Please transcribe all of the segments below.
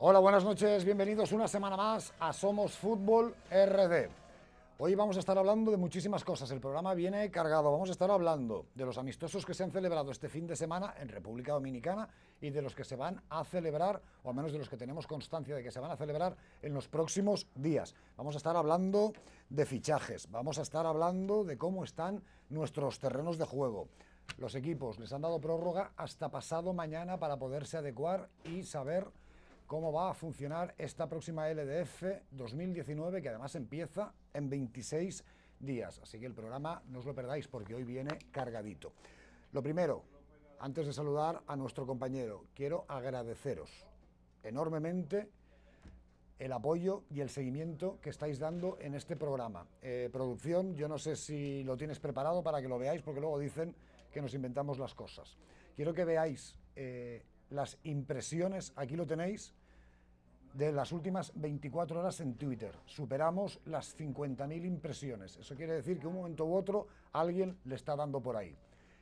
Hola, buenas noches, bienvenidos una semana más a Somos Fútbol RD. Hoy vamos a estar hablando de muchísimas cosas, el programa viene cargado, vamos a estar hablando de los amistosos que se han celebrado este fin de semana en República Dominicana y de los que se van a celebrar, o al menos de los que tenemos constancia de que se van a celebrar en los próximos días. Vamos a estar hablando de fichajes, vamos a estar hablando de cómo están nuestros terrenos de juego. Los equipos les han dado prórroga hasta pasado mañana para poderse adecuar y saber cómo va a funcionar esta próxima LDF 2019, que además empieza en 26 días. Así que el programa no os lo perdáis porque hoy viene cargadito. Lo primero, antes de saludar a nuestro compañero, quiero agradeceros enormemente el apoyo y el seguimiento que estáis dando en este programa. Producción, yo no sé si lo tienes preparado para que lo veáis, porque luego dicen que nos inventamos las cosas. Quiero que veáis las impresiones, aquí lo tenéis, de las últimas 24 horas en Twitter. Superamos las 50.000 impresiones. Eso quiere decir que un momento u otro alguien le está dando por ahí.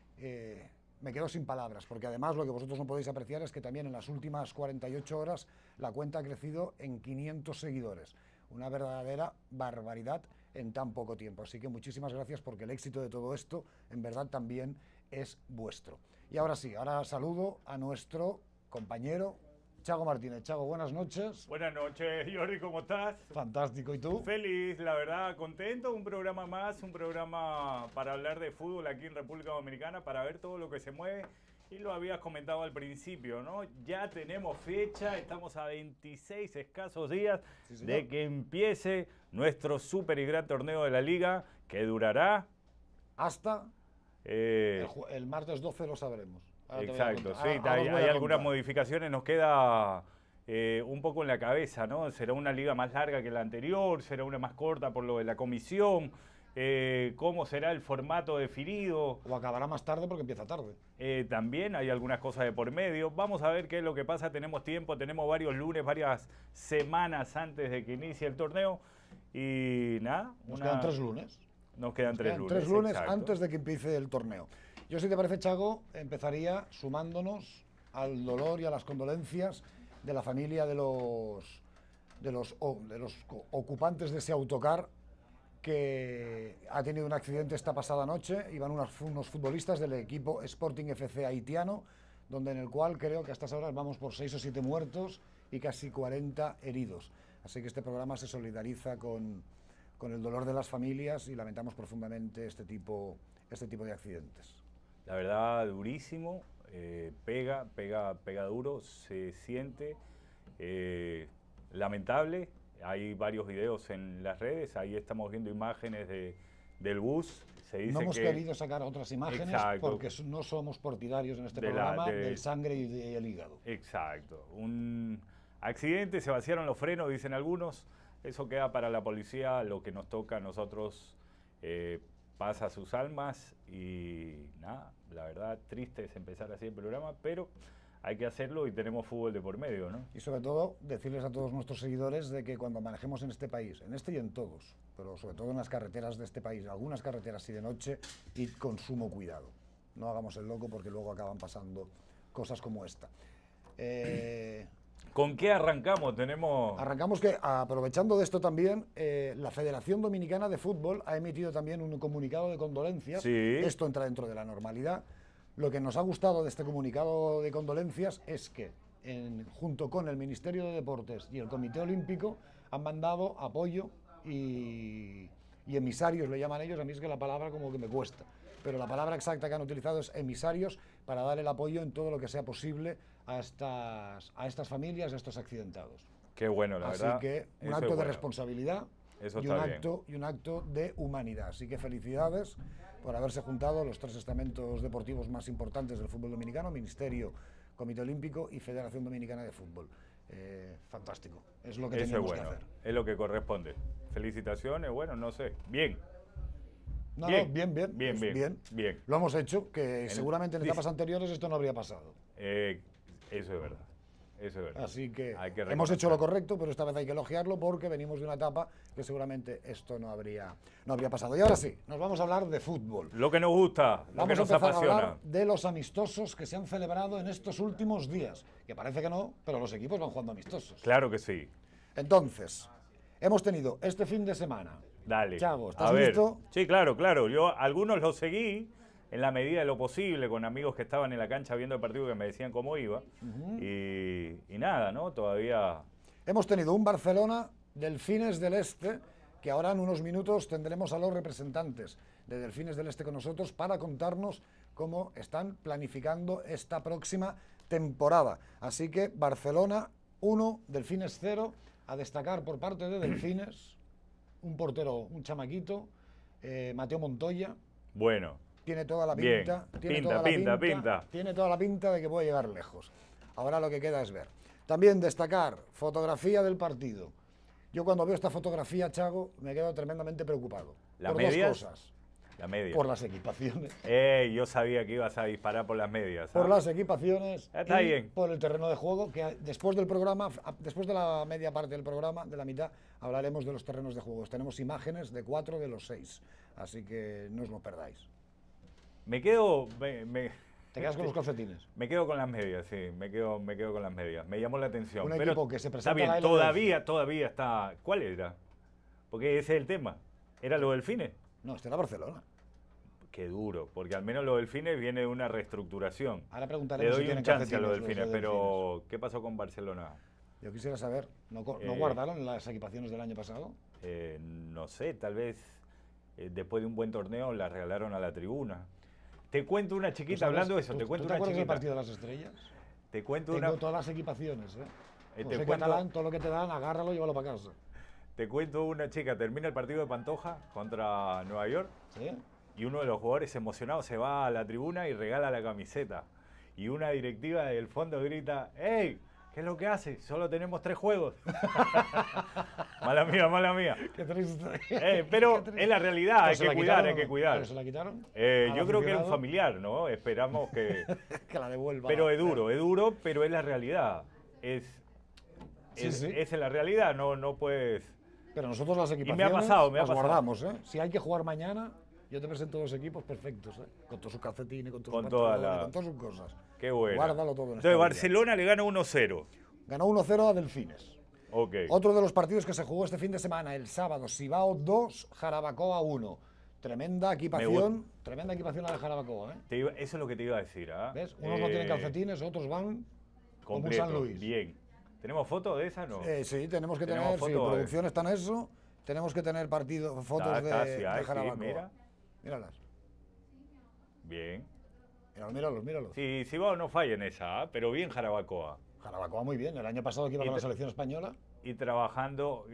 Me quedo sin palabras, porque además lo que vosotros no podéis apreciar es que también en las últimas 48 horas la cuenta ha crecido en 500 seguidores. Una verdadera barbaridad en tan poco tiempo. Así que muchísimas gracias, porque el éxito de todo esto en verdad también es vuestro. Y ahora sí, ahora saludo a nuestro compañero Chago Martínez. Chago, buenas noches. Buenas noches, Jordi, ¿cómo estás? Fantástico, ¿y tú? Feliz, la verdad, contento. Un programa más, un programa para hablar de fútbol aquí en República Dominicana, para ver todo lo que se mueve. Y lo habías comentado al principio, ¿no? Ya tenemos fecha, estamos a 26 escasos días de que empiece nuestro súper y gran torneo de la Liga, que durará hasta el martes 12 lo sabremos. Exacto, sí, hay algunas modificaciones, nos queda un poco en la cabeza, ¿no? Será una liga más larga que la anterior, será una más corta por lo de la comisión, cómo será el formato definido. O acabará más tarde porque empieza tarde. También hay algunas cosas de por medio. Vamos a ver qué es lo que pasa, tenemos tiempo, tenemos varios lunes, varias semanas antes de que inicie el torneo y nada. Nos quedan 3 lunes. Nos quedan 3 lunes. 3 lunes antes de que empiece el torneo. Yo, si te parece, Chago, empezaría sumándonos al dolor y a las condolencias de la familia de los ocupantes de ese autocar que ha tenido un accidente esta pasada noche. Iban unos futbolistas del equipo Sporting FC haitiano, donde en el cual creo que a estas horas vamos por 6 o 7 muertos y casi 40 heridos. Así que este programa se solidariza con el dolor de las familias y lamentamos profundamente este tipo de accidentes. La verdad, durísimo, pega duro, se siente, lamentable. Hay varios videos en las redes, ahí estamos viendo imágenes del bus. Se dice no hemos que querido sacar otras imágenes. Exacto, porque no somos partidarios en este programa del sangre y del hígado. Exacto, un accidente, se vaciaron los frenos, dicen algunos, eso queda para la policía, lo que nos toca a nosotros pasa a sus almas y nada, la verdad triste es empezar así el programa, pero hay que hacerlo y tenemos fútbol de por medio, ¿no? Y sobre todo decirles a todos nuestros seguidores de que cuando manejemos en este país, en este y en todos, pero sobre todo en las carreteras de este país, algunas carreteras y de noche, id con sumo cuidado. No hagamos el loco porque luego acaban pasando cosas como esta. ¿Con qué arrancamos? Arrancamos que, aprovechando de esto también, la Federación Dominicana de Fútbol ha emitido también un comunicado de condolencias. Sí. Esto entra dentro de la normalidad. Lo que nos ha gustado de este comunicado de condolencias es que, junto con el Ministerio de Deportes y el Comité Olímpico, han mandado apoyo y emisarios, le llaman ellos. A mí es que la palabra como que me cuesta, pero la palabra exacta que han utilizado es emisarios, para dar el apoyo en todo lo que sea posible a estas familias, a estos accidentados. Qué bueno, la verdad. Así que un acto de responsabilidad y un acto de humanidad. Así que felicidades por haberse juntado los 3 estamentos deportivos más importantes del fútbol dominicano: Ministerio, Comité Olímpico y Federación Dominicana de Fútbol. Fantástico, es lo que teníamos que hacer. Es lo que corresponde. Felicitaciones, bueno, no sé, bien. No, bien. Lo hemos hecho, que seguramente en etapas anteriores esto no habría pasado. Eso es verdad. eso es verdad. Así que Hay que hemos hecho lo reconocerlo. correcto, pero esta vez hay que elogiarlo porque venimos de una etapa que seguramente esto no habría pasado. Y ahora sí, nos vamos a hablar de fútbol. Lo que nos gusta, lo que Vamos a nos empezar a apasiona. hablar de los amistosos que se han celebrado en estos últimos días, que parece que no, pero los equipos van jugando amistosos. Claro que sí. Entonces, hemos tenido este fin de semana. Dale. Chago, ¿estás A ver. listo? Sí, claro, claro. Yo algunos los seguí en la medida de lo posible con amigos que estaban en la cancha viendo el partido que me decían cómo iba. Y nada, ¿no? Todavía... Hemos tenido un Barcelona Delfines del Este, que ahora en unos minutos tendremos a los representantes de Delfines del Este con nosotros para contarnos cómo están planificando esta próxima temporada. Así que Barcelona 1, Delfines 0, a destacar por parte de Delfines, un portero, un chamaquito, Mateo Montoya. Bueno. Tiene toda la Bien. pinta, Pinta. tiene toda la pinta de que puede llegar lejos. Ahora lo que queda es ver. También destacar fotografía del partido. Yo cuando veo esta fotografía, Chago, me quedo tremendamente preocupado. ¿Las por medias? dos cosas. La media. Por las equipaciones. Yo sabía que ibas a disparar por las medias. Por ¿ah? las equipaciones Está y bien. por el terreno de juego, que después del programa, después de la media parte del programa, de la mitad, hablaremos de los terrenos de juego. Tenemos imágenes de 4 de los 6, así que no os lo perdáis. Me quedo... ¿Te quedas con los calcetines? Me quedo con las medias, sí, me quedo con las medias. Me llamó la atención. Un pero equipo que se presenta está bien, a la LDF. todavía está... ¿Cuál era? Porque ese es el tema. ¿Era lo Delfines? No, este era Barcelona. Qué duro, porque al menos lo Delfines viene de una reestructuración. Ahora Le preguntaremos doy si un tienen chance a calcetines los los Delfines, de pero ¿qué pasó con Barcelona? Yo quisiera saber, ¿no guardaron las equipaciones del año pasado? No sé, tal vez después de un buen torneo la regalaron a la tribuna. Te cuento una chiquita, hablando de eso, te cuento ¿Tú te una acuerdas del chiquita. partido de las estrellas? Te cuento Tengo una... todas las equipaciones, ¿eh? te Como soy cuento- catalán, todo lo que te dan, agárralo y llévalo para casa. Te cuento una chica, termina el partido de Pantoja contra Nueva York ¿Sí? y uno de los jugadores emocionados se va a la tribuna y regala la camiseta. Y una directiva del fondo grita, ¡Ey! ¿Qué es lo que hace? Solo tenemos 3 juegos. Mala mía, mala mía. Qué triste. Pero Qué triste. es la realidad, hay ¿Pero se que la cuidar, quitaron hay o que no? cuidar. ¿Pero se la quitaron? Yo ¿Al creo que era un aficionado? familiar, ¿no? Esperamos que... Que la devuelva. Pero es duro, pero es la realidad. Sí, sí. Es la realidad, no puedes... Pero nosotros las equipaciones me ha pasado. las guardamos, ¿eh? Si hay que jugar mañana, yo te presento dos equipos perfectos, ¿eh? Con todos sus calcetines, con todos Con sus toda pantalones, la- con todas sus cosas. Qué bueno. Guárdalo todo en esta Entonces vida. Barcelona le gana 1-0. Ganó 1-0 a Delfines. Ok. Otro de los partidos que se jugó este fin de semana, el sábado, Sibao 2, Jarabacoa 1. Tremenda equipación la de Jarabacoa, ¿eh? Eso es lo que te iba a decir, ¿ah? ¿Ves? Unos no tienen calcetines, otros van como un completo. San Luis. Bien. ¿Tenemos fotos de esa no? Sí, tenemos que Tenemos tener, fotos, sí, a ver. producción está en eso, tenemos que tener fotos de sí hay, sí, Jarabacoa. mira. Míralas, Bien. míralos. Sí, Sibao no falla en esa, ¿ah? Pero bien Jarabacoa. Jarabacoa muy bien, el año pasado que iba Y con la te- selección española. Y trabajando...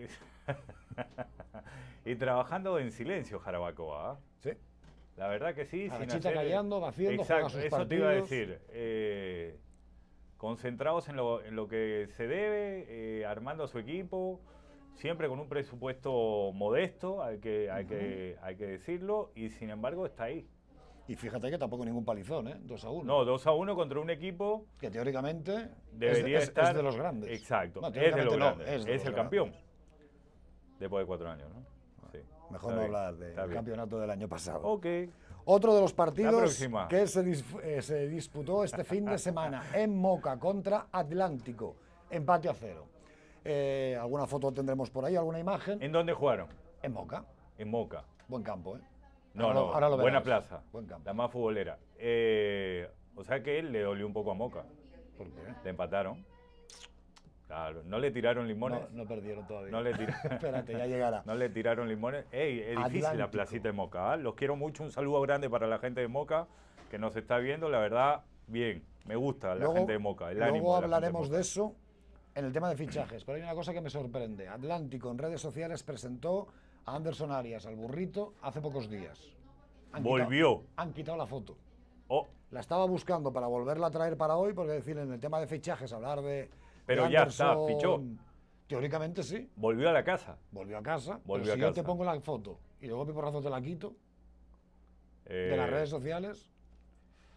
y trabajando en silencio Jarabacoa, ¿ah? Sí. La verdad que sí. sin Arechita hacer- callando, va haciendo, Exacto, juega sus eso te iba a partidos. decir. Concentrados en lo que se debe, armando a su equipo, siempre con un presupuesto modesto, hay que decirlo, y sin embargo está ahí. Y fíjate que tampoco ningún palizón, ¿eh? 2-1. No, 2-1 contra un equipo Que teóricamente debería es estar... de los grandes. Exacto, No, es de los teóricamente no, grandes, de es los el campeón. grandes. Después de 4 años, ¿no? Sí. Mejor Está no bien, hablar está del bien. campeonato del año pasado. Ok. Otro de los La partidos próxima. que se disputó este fin de semana en Moca contra Atlántico. Empate a 0. Alguna foto tendremos por ahí, alguna imagen. ¿En dónde jugaron? En Moca. En Moca. Buen campo, ¿eh? No, Ahora no, ahora lo buena verás. plaza. Buen campo. La más futbolera. O sea que él le dolió un poco a Moca. ¿Por qué? Le empataron. Claro, no le tiraron limones. No perdieron todavía. No le tiraron. Espérate, ya llegará. No le tiraron limones. Ey, es difícil la Atlántico. placita de Moca. ¿Ah? Los quiero mucho. Un saludo grande para la gente de Moca que nos está viendo. La verdad, bien. Me gusta la gente de Moca. El ánimo luego de la gente hablaremos Moca. de eso en el tema de fichajes. Pero hay una cosa que me sorprende. Atlántico en redes sociales presentó a Anderson Arias, al burrito, hace pocos días. Volvió. Han quitado la foto. Oh, La estaba buscando para volverla a traer para hoy, porque decir, en el tema de fichajes, hablar de. Pero de ya está, Anderson, fichó. Teóricamente sí. volvió a la casa. Volvió a casa. Volvió pero a si yo casa. te pongo la foto y luego mi porrazo te la quito de las redes sociales.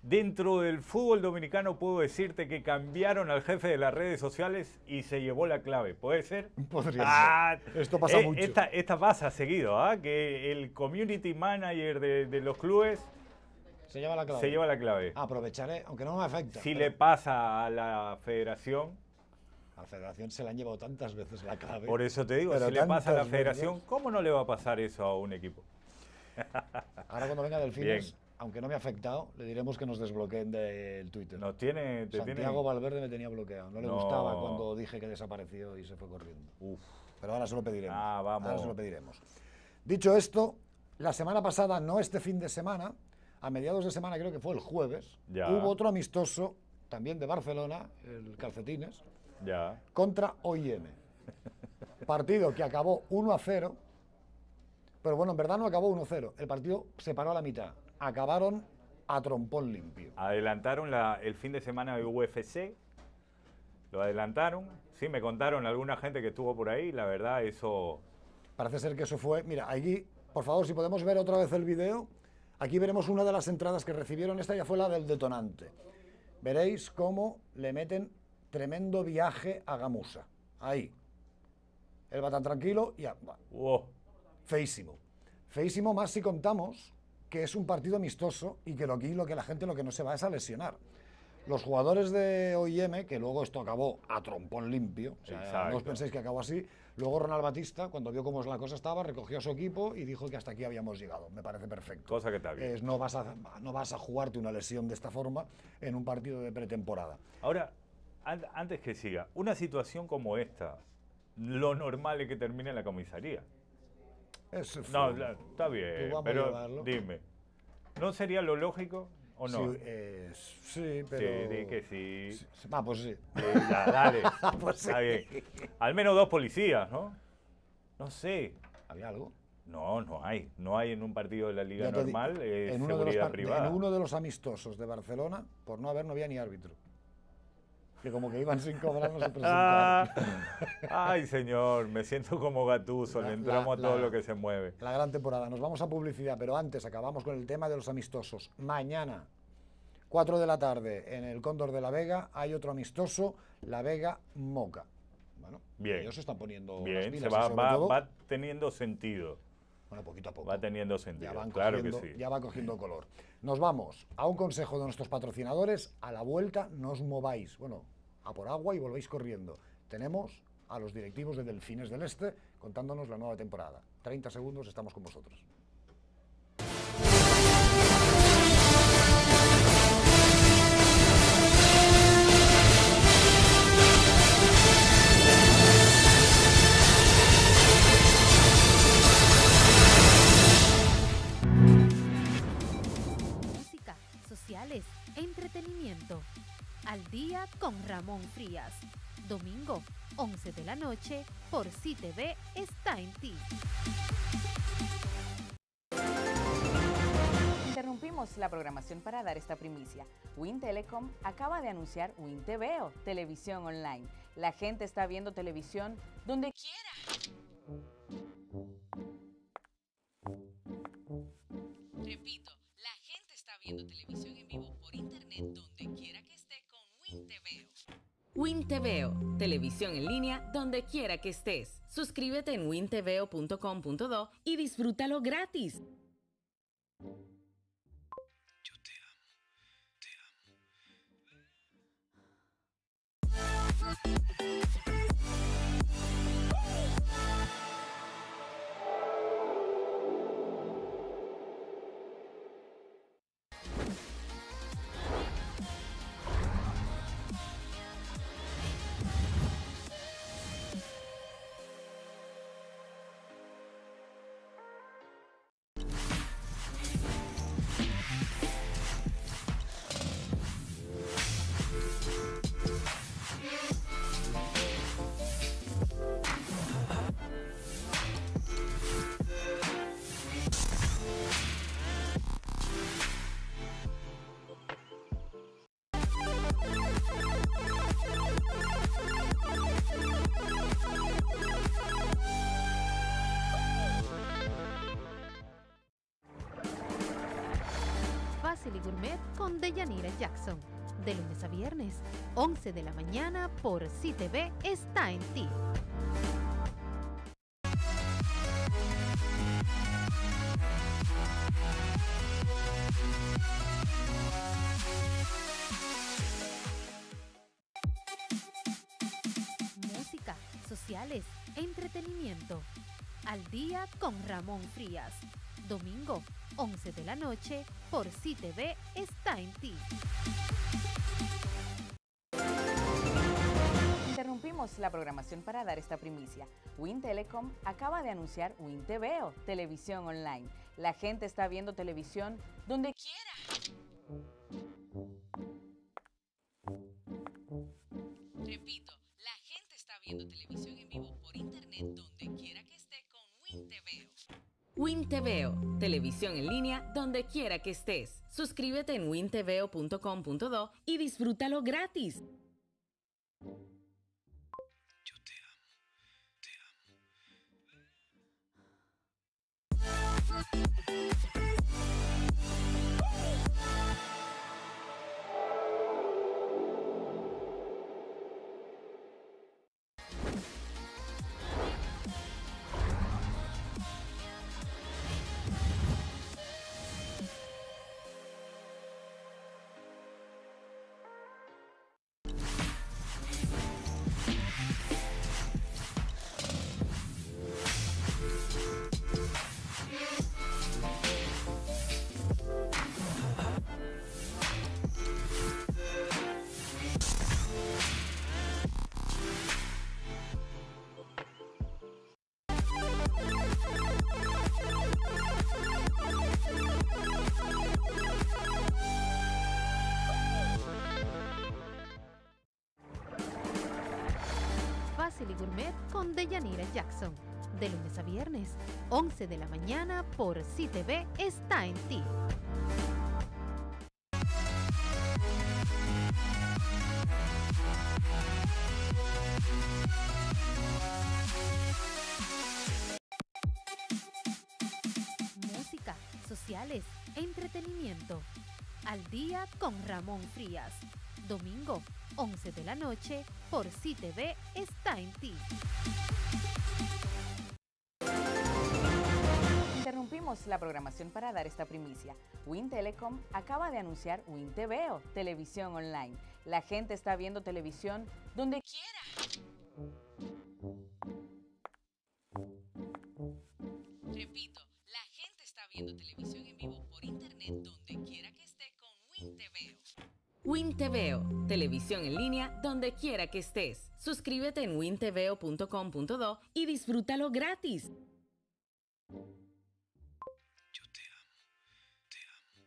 Dentro del fútbol dominicano puedo decirte que cambiaron al jefe de las redes sociales y se llevó la clave. ¿Puede ser? Podría ser. Esto pasa mucho. Esta pasa seguido, ¿ah? Que el community manager de los clubes se lleva la clave. Se lleva la clave. Aprovecharé, aunque no me afecta. Si le pasa a la federación... A la federación se le han llevado tantas veces la clave. Por eso te digo, si le pasa a la federación, ¿cómo no le va a pasar eso a un equipo? Ahora cuando venga Delfines, aunque no me ha afectado, le diremos que nos desbloqueen del Twitter. Santiago Valverde me tenía bloqueado. No le gustaba cuando dije que desapareció y se fue corriendo. Pero ahora se lo pediremos. Vamos. Ahora se lo pediremos. Dicho esto, la semana pasada, no este fin de semana, a mediados de semana, creo que fue el jueves, hubo otro amistoso, también de Barcelona, el Calcetines, contra OIM. Partido que acabó 1-0, pero bueno, en verdad no acabó 1-0. El partido se paró a la mitad. Acabaron a trompón limpio. Adelantaron el fin de semana de UFC, lo adelantaron. Sí, me contaron alguna gente que estuvo por ahí, la verdad, eso... Parece ser que eso fue... Mira, aquí, por favor, si podemos ver otra vez el video, aquí veremos una de las entradas que recibieron, esta ya fue la del detonante. Veréis cómo le meten tremendo viaje a Gamusa. Ahí. Él va tan tranquilo y... Feísimo. Feísimo más si contamos que es un partido amistoso y que aquí lo que la gente no se va es a lesionar. Los jugadores de OIM, que luego esto acabó a trompón limpio, o sea, no os penséis que acabó así, luego Ronald Batista, cuando vio cómo la cosa estaba, recogió a su equipo y dijo que hasta aquí habíamos llegado. Me parece perfecto. Cosa que está bien. No vas a jugarte una lesión de esta forma en un partido de pretemporada. Ahora, antes que siga, una situación como esta, lo normal es que termine en la comisaría. No, está bien, pero dime, ¿no sería lo lógico o no? Sí, pero... Sí, di que sí. Pues sí. Dale, pues sí. Está bien. Al menos 2 policías, ¿no? No sé. ¿Había algo? No hay. No hay en un partido de la liga normal seguridad privada. En uno de los amistosos de Barcelona, por no había ni árbitro. Que como que iban sin cobrar, no se presentaron. Ay, señor, me siento como Gattuso, le entramos a todo lo que se mueve. La gran temporada. Nos vamos a publicidad, pero antes acabamos con el tema de los amistosos. Mañana, 4 de la tarde, en el Cóndor de la Vega, hay otro amistoso, La Vega-Moca. Bueno, bien. Ellos se están poniendo bien, las pilas. Va teniendo sentido. Bueno, poquito a poco. Va teniendo sentido, claro que sí. Ya va cogiendo color. Nos vamos a un consejo de nuestros patrocinadores. A la vuelta, no os mováis. Bueno, a por agua y volvéis corriendo. Tenemos a los directivos de Delfines del Este contándonos la nueva temporada. 30 segundos, estamos con vosotros. Música, sociales, entretenimiento. Al día con Ramón Frías. Domingo, 11 de la noche, por CTV está en ti. Interrumpimos la programación para dar esta primicia. Wind Telecom acaba de anunciar Wind TVO, televisión online. La gente está viendo televisión donde quiera. Repito, la gente está viendo televisión en vivo por internet donde quiera que esté con Wind TVO. Wind TVO, televisión en línea donde quiera que estés. Suscríbete en windtvo.com.do y disfrútalo gratis. Yo te amo. Fácil y Gourmet con Deyanira Jackson. De lunes a viernes, 11 de la mañana por CTV está en ti. Música, sociales, entretenimiento. Al día con Ramón Frías. Domingo, 11 de la noche, por CTV está en ti. Interrumpimos la programación para dar esta primicia. Win Telecom acaba de anunciar Win TVO, televisión online. La gente está viendo televisión donde quiera. Repito, la gente está viendo televisión en vivo por internet donde quiera que esté con Win TVO. Win TVO, televisión en línea donde quiera que estés. Suscríbete en wintveo.com.do y disfrútalo gratis. Yo te amo, te amo. Fácil y Gourmet con Deyanira Jackson. De lunes a viernes, 11 de la mañana por CTV está en ti. Música, sociales, entretenimiento. Al día con Ramón Frías. Domingo, 11 de la noche, por CTV está en ti. Interrumpimos la programación para dar esta primicia. Win Telecom acaba de anunciar Win TVO, televisión online. La gente está viendo televisión donde quiera. Repito, la gente está viendo televisión en vivo por internet donde quiera que esté con Win TVO. Win TVO, televisión en línea donde quiera que estés. Suscríbete en wintveo.com.do y disfrútalo gratis. Yo te amo, te amo.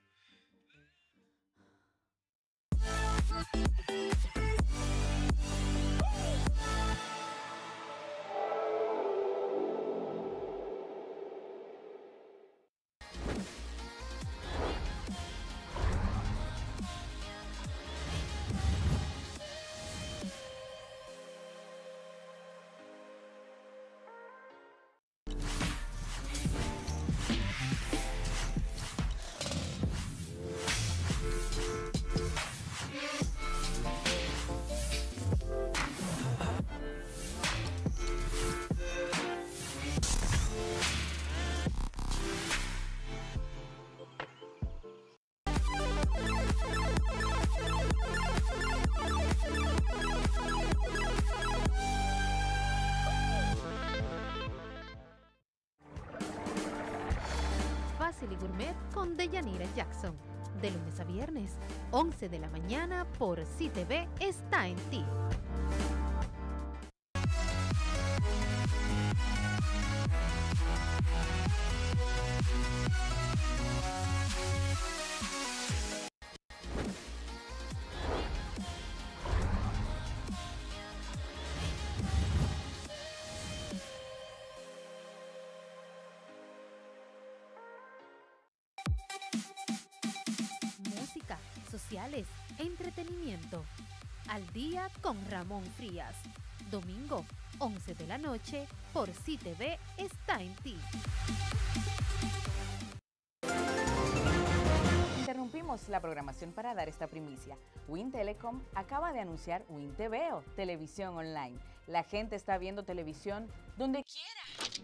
Fácil y Gourmet con Deyanira Jackson. De lunes a viernes, 11 de la mañana por CTV está en ti. Música, sociales, entretenimiento. Al día con Ramón Frías. Domingo, 11 de la noche, por CTV está en ti. Interrumpimos tenemos la programación para dar esta primicia. Win Telecom acaba de anunciar Win TVO, televisión online. La gente está viendo televisión donde quiera.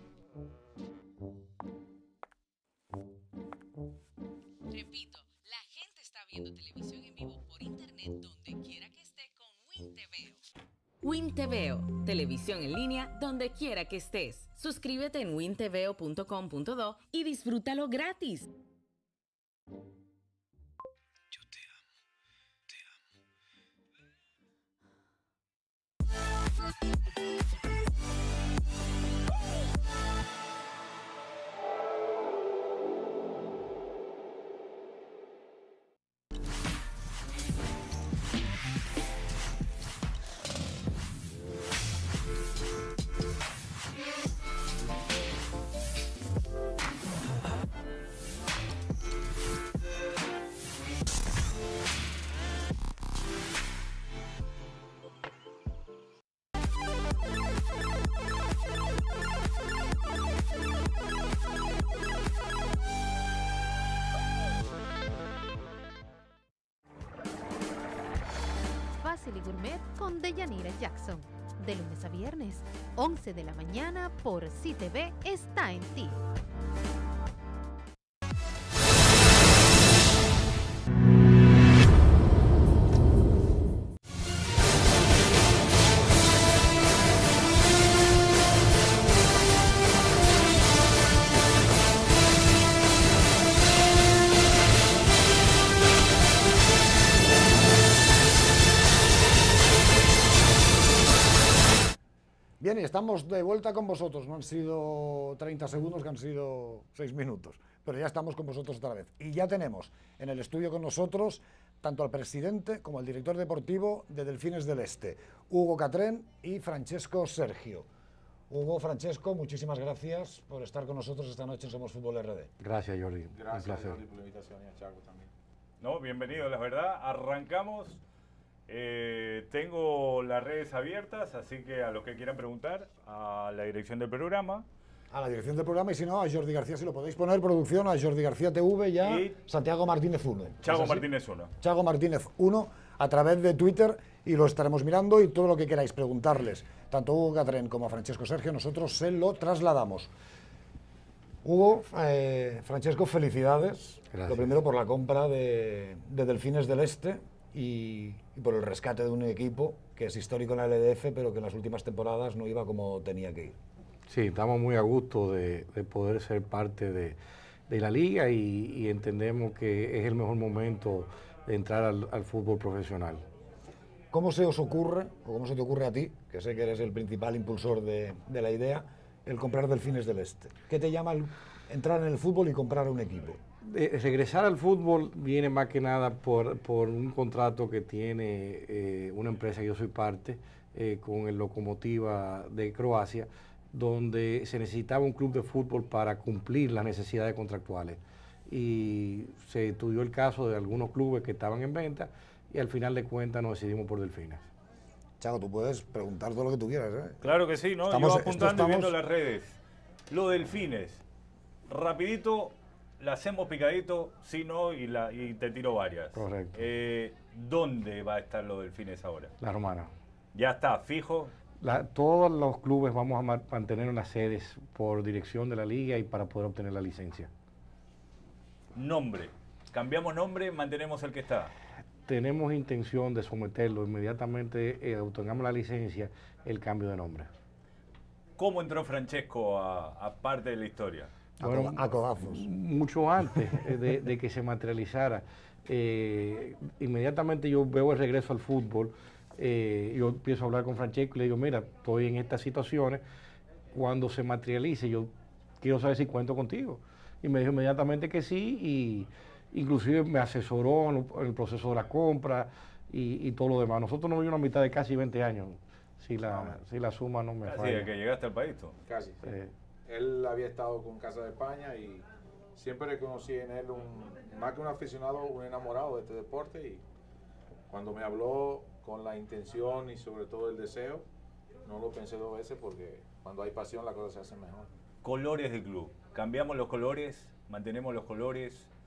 Repito, la gente está viendo televisión en vivo por internet donde quiera que esté con Win TVO. Win TVO, televisión en línea donde quiera que estés. Suscríbete en wintveo.com.do y disfrútalo gratis. Yo te amo, te amo. Fácil y Gourmet con Deyanira Jackson. De lunes a viernes, 11 de la mañana por CTV está en ti. Bien, y estamos de vuelta con vosotros. No han sido 30 segundos, que han sido 6 minutos. Pero ya estamos con vosotros otra vez. Y ya tenemos en el estudio con nosotros tanto al presidente como al director deportivo de Delfines del Este, Hugo Catrén y Francesco Sergio. Hugo, Francesco, muchísimas gracias por estar con nosotros esta noche en Somos Fútbol RD. Gracias, Jordi. Gracias, Un placer. Jordi, por la invitación y a Chaco también. No, bienvenido, la verdad. Arrancamos. Tengo las redes abiertas, así que a los que quieran preguntar, a la dirección del programa. A la dirección del programa y si no, a Jordi García, si lo podéis poner, producción, a Jordi García TV ya, Y Santiago Martínez 1. Chago Martínez 1. Chago Martínez 1 a través de Twitter y lo estaremos mirando y todo lo que queráis preguntarles, tanto a Hugo Catrén como a Francesco Sergio, nosotros se lo trasladamos. Hugo, Francesco, felicidades. Gracias. Lo primero por la compra de Delfines del Este y por el rescate de un equipo que es histórico en la LDF, pero que en las últimas temporadas no iba como tenía que ir. Sí, estamos muy a gusto de poder ser parte de la liga y entendemos que es el mejor momento de entrar al fútbol profesional. ¿Cómo se os ocurre, o cómo se te ocurre a ti, que sé que eres el principal impulsor de la idea, el comprar Delfines del Este? ¿Qué te llama entrar en el fútbol y comprar un equipo? Regresar al fútbol viene más que nada por un contrato que tiene una empresa que yo soy parte, con el Lokomotiva de Croacia, donde se necesitaba un club de fútbol para cumplir las necesidades contractuales. Y se estudió el caso de algunos clubes que estaban en venta y al final de cuentas nos decidimos por Delfines. Chago, tú puedes preguntar todo lo que tú quieras, ¿eh? Claro que sí, ¿no? Estamos- Yo apuntando y viendo estamos- las redes. Lo Delfines. Rapidito, la hacemos picadito, sí, no, y te tiro varias. Correcto. ¿Dónde va a estar los Delfines ahora? La Romana. ¿Ya está fijo? Todos los clubes vamos a mantener las sedes por dirección de la liga y para poder obtener la licencia. Nombre. Cambiamos nombre, mantenemos el que está. Tenemos intención de someterlo inmediatamente, obtengamos la licencia, el cambio de nombre. ¿Cómo entró Francesco a parte de la historia? Bueno, A codazos. mucho antes de que se materializara. Inmediatamente yo veo el regreso al fútbol, yo empiezo a hablar con Francesco y le digo, mira, estoy en estas situaciones, cuando se materialice yo quiero saber si cuento contigo. Y me dijo inmediatamente que sí, y inclusive me asesoró en el proceso de la compra y todo lo demás. Nosotros nos vimos una mitad de casi 20 años, si la suma no me Casi falla. de que llegaste al país, tú. Casi. Sí. Eh, Él había estado con Casa de España y siempre reconocí en él más que un aficionado, un enamorado de este deporte. Y cuando me habló con la intención y sobre todo el deseo, no lo pensé dos veces porque cuando hay pasión las cosas se hacen mejor. Colores del club. Cambiamos los colores, mantenemos los colores.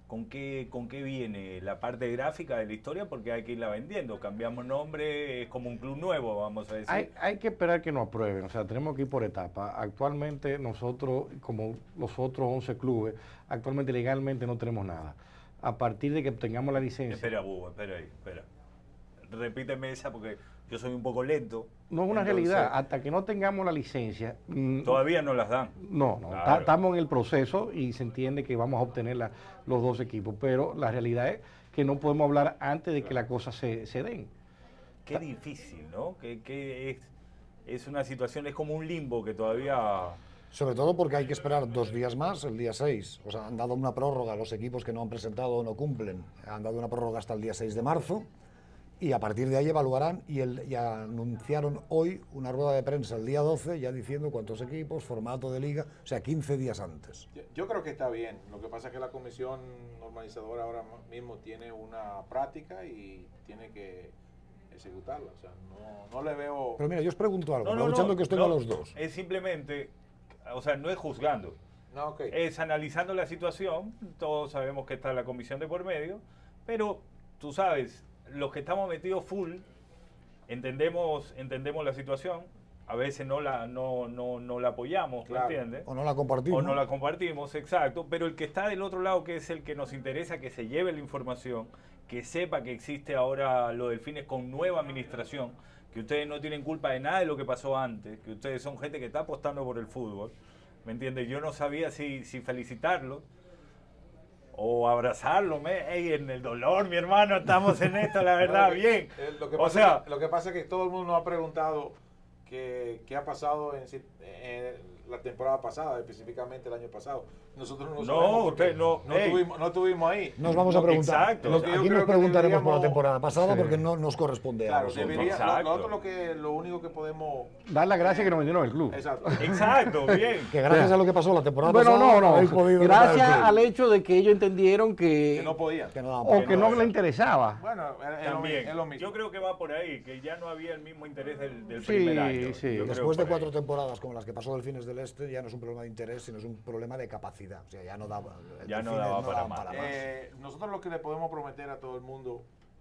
¿Con qué viene la parte gráfica de la historia? Porque hay que irla vendiendo. Cambiamos nombre, es como un club nuevo, vamos a decir. Hay que esperar que nos aprueben, o sea, tenemos que ir por etapas. Actualmente nosotros, como los otros 11 clubes, actualmente legalmente no tenemos nada. A partir de que tengamos la licencia... Espera, Bubo, espera ahí, espera. Repíteme esa porque yo soy un poco lento. No es una Entonces, realidad, hasta que no tengamos la licencia... Todavía no las dan. No, Claro. estamos en el proceso y se entiende que vamos a obtener los 2 equipos, pero la realidad es que no podemos hablar antes de que las cosas se den. Qué difícil, ¿no? Que es una situación, es como un limbo que todavía... Sobre todo porque hay que esperar 2 días más, el día 6. O sea, han dado una prórroga a los equipos que no han presentado o no cumplen. Han dado una prórroga hasta el día 6 de marzo. Y a partir de ahí evaluarán y anunciaron hoy una rueda de prensa el día 12 ya diciendo cuántos equipos, formato de liga, o sea, 15 días antes. Yo creo que está bien. Lo que pasa es que la comisión normalizadora ahora mismo tiene una práctica y tiene que ejecutarla. O sea, no le veo... Pero mira, yo os pregunto algo, aprovechando que os tengo a los dos. Es simplemente, o sea, no es juzgando. No, ok. Es analizando la situación. Todos sabemos que está la comisión de por medio, pero tú sabes, los que estamos metidos full entendemos la situación. A veces no la apoyamos, Claro. ¿me entiendes? O no la compartimos. O no la compartimos, exacto. Pero el que está del otro lado, que es el que nos interesa, que se lleve la información, que sepa que existe ahora lo del Delfines con nueva administración, que ustedes no tienen culpa de nada de lo que pasó antes, que ustedes son gente que está apostando por el fútbol, ¿me entiendes? Yo no sabía si felicitarlos o abrazarlo, ey, en el dolor, mi hermano, estamos en esto, la verdad, bien. Lo que O pasa, sea, lo que pasa es que todo el mundo nos ha preguntado qué ha pasado en la temporada pasada, específicamente el año pasado. Nosotros no sabemos porque usted no, no estuvimos ahí. Nos vamos a preguntar. Exacto. Lo que yo Aquí creo nos que preguntaremos por la deberíamos- temporada pasada Sí. porque no nos corresponde a Claro, nosotros. Exacto. nosotros lo único que podemos... Dar las gracias que nos vendieron el club. Exacto. exacto, bien. Que gracias a lo que pasó la temporada Bueno, pasada no, habéis podido gracias ganar el club. al hecho de que ellos entendieron Que no podían. Que no daban o pena. que no les interesaba. Bueno, También. es lo mismo. Yo creo que va por ahí, que ya no había el mismo interés del Sí, primer año. sí. Yo creo Después de por ahí. 4 temporadas como las que pasó Delfines del Este, ya no es un problema de interés, sino es un problema de capacidad. O sea, ya no daba, Ya no Delfines daba para daban más. Nosotros lo que le podemos prometer a todo el mundo,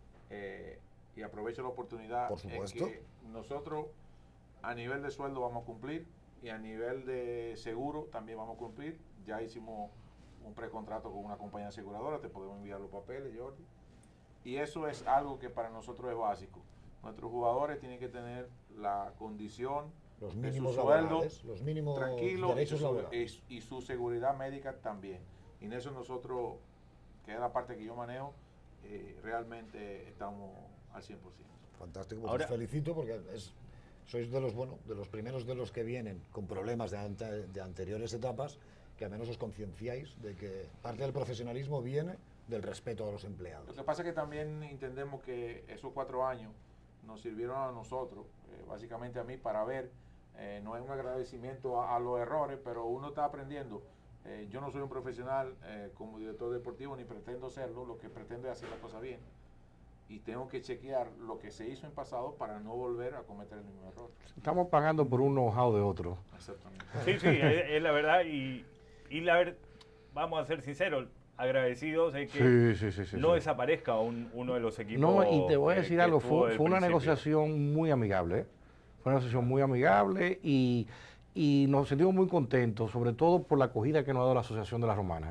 y aprovecho la oportunidad, Por supuesto. es que nosotros a nivel de sueldo vamos a cumplir y a nivel de seguro también vamos a cumplir. Ya hicimos un precontrato con una compañía aseguradora, te podemos enviar los papeles, Jordi. Y eso es algo que para nosotros es básico. Nuestros jugadores tienen que tener la condición Los de su mínimos sueldo laborales, los mínimos tranquilo derechos laborales. y su seguridad médica también. Y en eso nosotros, que es la parte que yo manejo, realmente estamos al 100%. Fantástico, pues Ahora- os felicito porque sois de los primeros de los que vienen con problemas de anteriores etapas, que al menos os concienciáis de que parte del profesionalismo viene del respeto a los Lo empleados. que pasa es que también entendemos que esos 4 años nos sirvieron a nosotros, básicamente a mí, para ver, no es un agradecimiento a los errores, pero uno está aprendiendo. Yo no soy un profesional como director deportivo, ni pretendo serlo, lo que pretendo es hacer las cosas bien. Y tengo que chequear lo que se hizo en pasado para no volver a cometer el mismo error. Estamos pagando por un know-how de otro. Exactamente. Sí, sí, es la verdad. Y vamos a ser sinceros, agradecidos de que Sí. no desaparezca uno de los equipos. No, y te voy a decir que algo, estuvo fue del una principio. negociación muy amigable, ¿eh? Fue una negociación muy amigable y nos sentimos muy contentos, sobre todo por la acogida que nos ha dado la Asociación de las Romanas.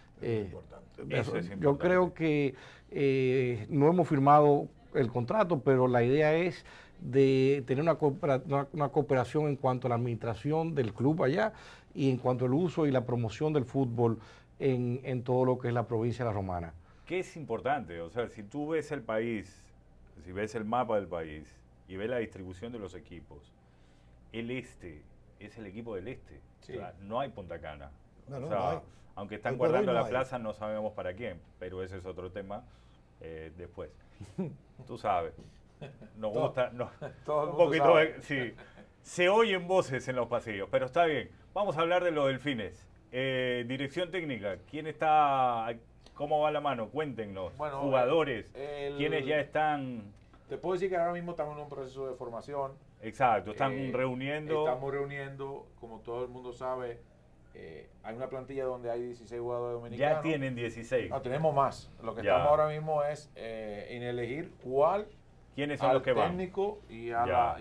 Eso es Yo importante. creo que no hemos firmado el contrato, pero la idea es de tener una cooperación en cuanto a la administración del club allá y en cuanto al uso y la promoción del fútbol en todo lo que es la provincia de La Romana. ¿Qué es importante? O sea, si tú ves el país, si ves el mapa del país y ves la distribución de los equipos, el este es el equipo del este. Sí. O sea, no hay Punta Cana. No, O no, sea, no hay. aunque están Hoy por hoy guardando no la hay. plaza, no sabemos para quién, pero ese es otro tema después. Tú sabes. Nos gusta, todo el un mundo poquito, sabe. sí. Se oyen voces en los pasillos, pero está bien. Vamos a hablar de los Delfines. Dirección técnica, ¿quién está, cómo va la mano? Cuéntenos. Bueno, jugadores, el- ¿quiénes ya están? Te puedo decir que ahora mismo estamos en un proceso de formación. Exacto, están Eh, reuniendo. Estamos reuniendo, como todo el mundo sabe, hay una plantilla donde hay 16 jugadores dominicanos. Ya tienen 16. No, tenemos más. Lo que Ya. estamos ahora mismo es en elegir cuál ¿Quiénes son al los que van? técnico y, Ya.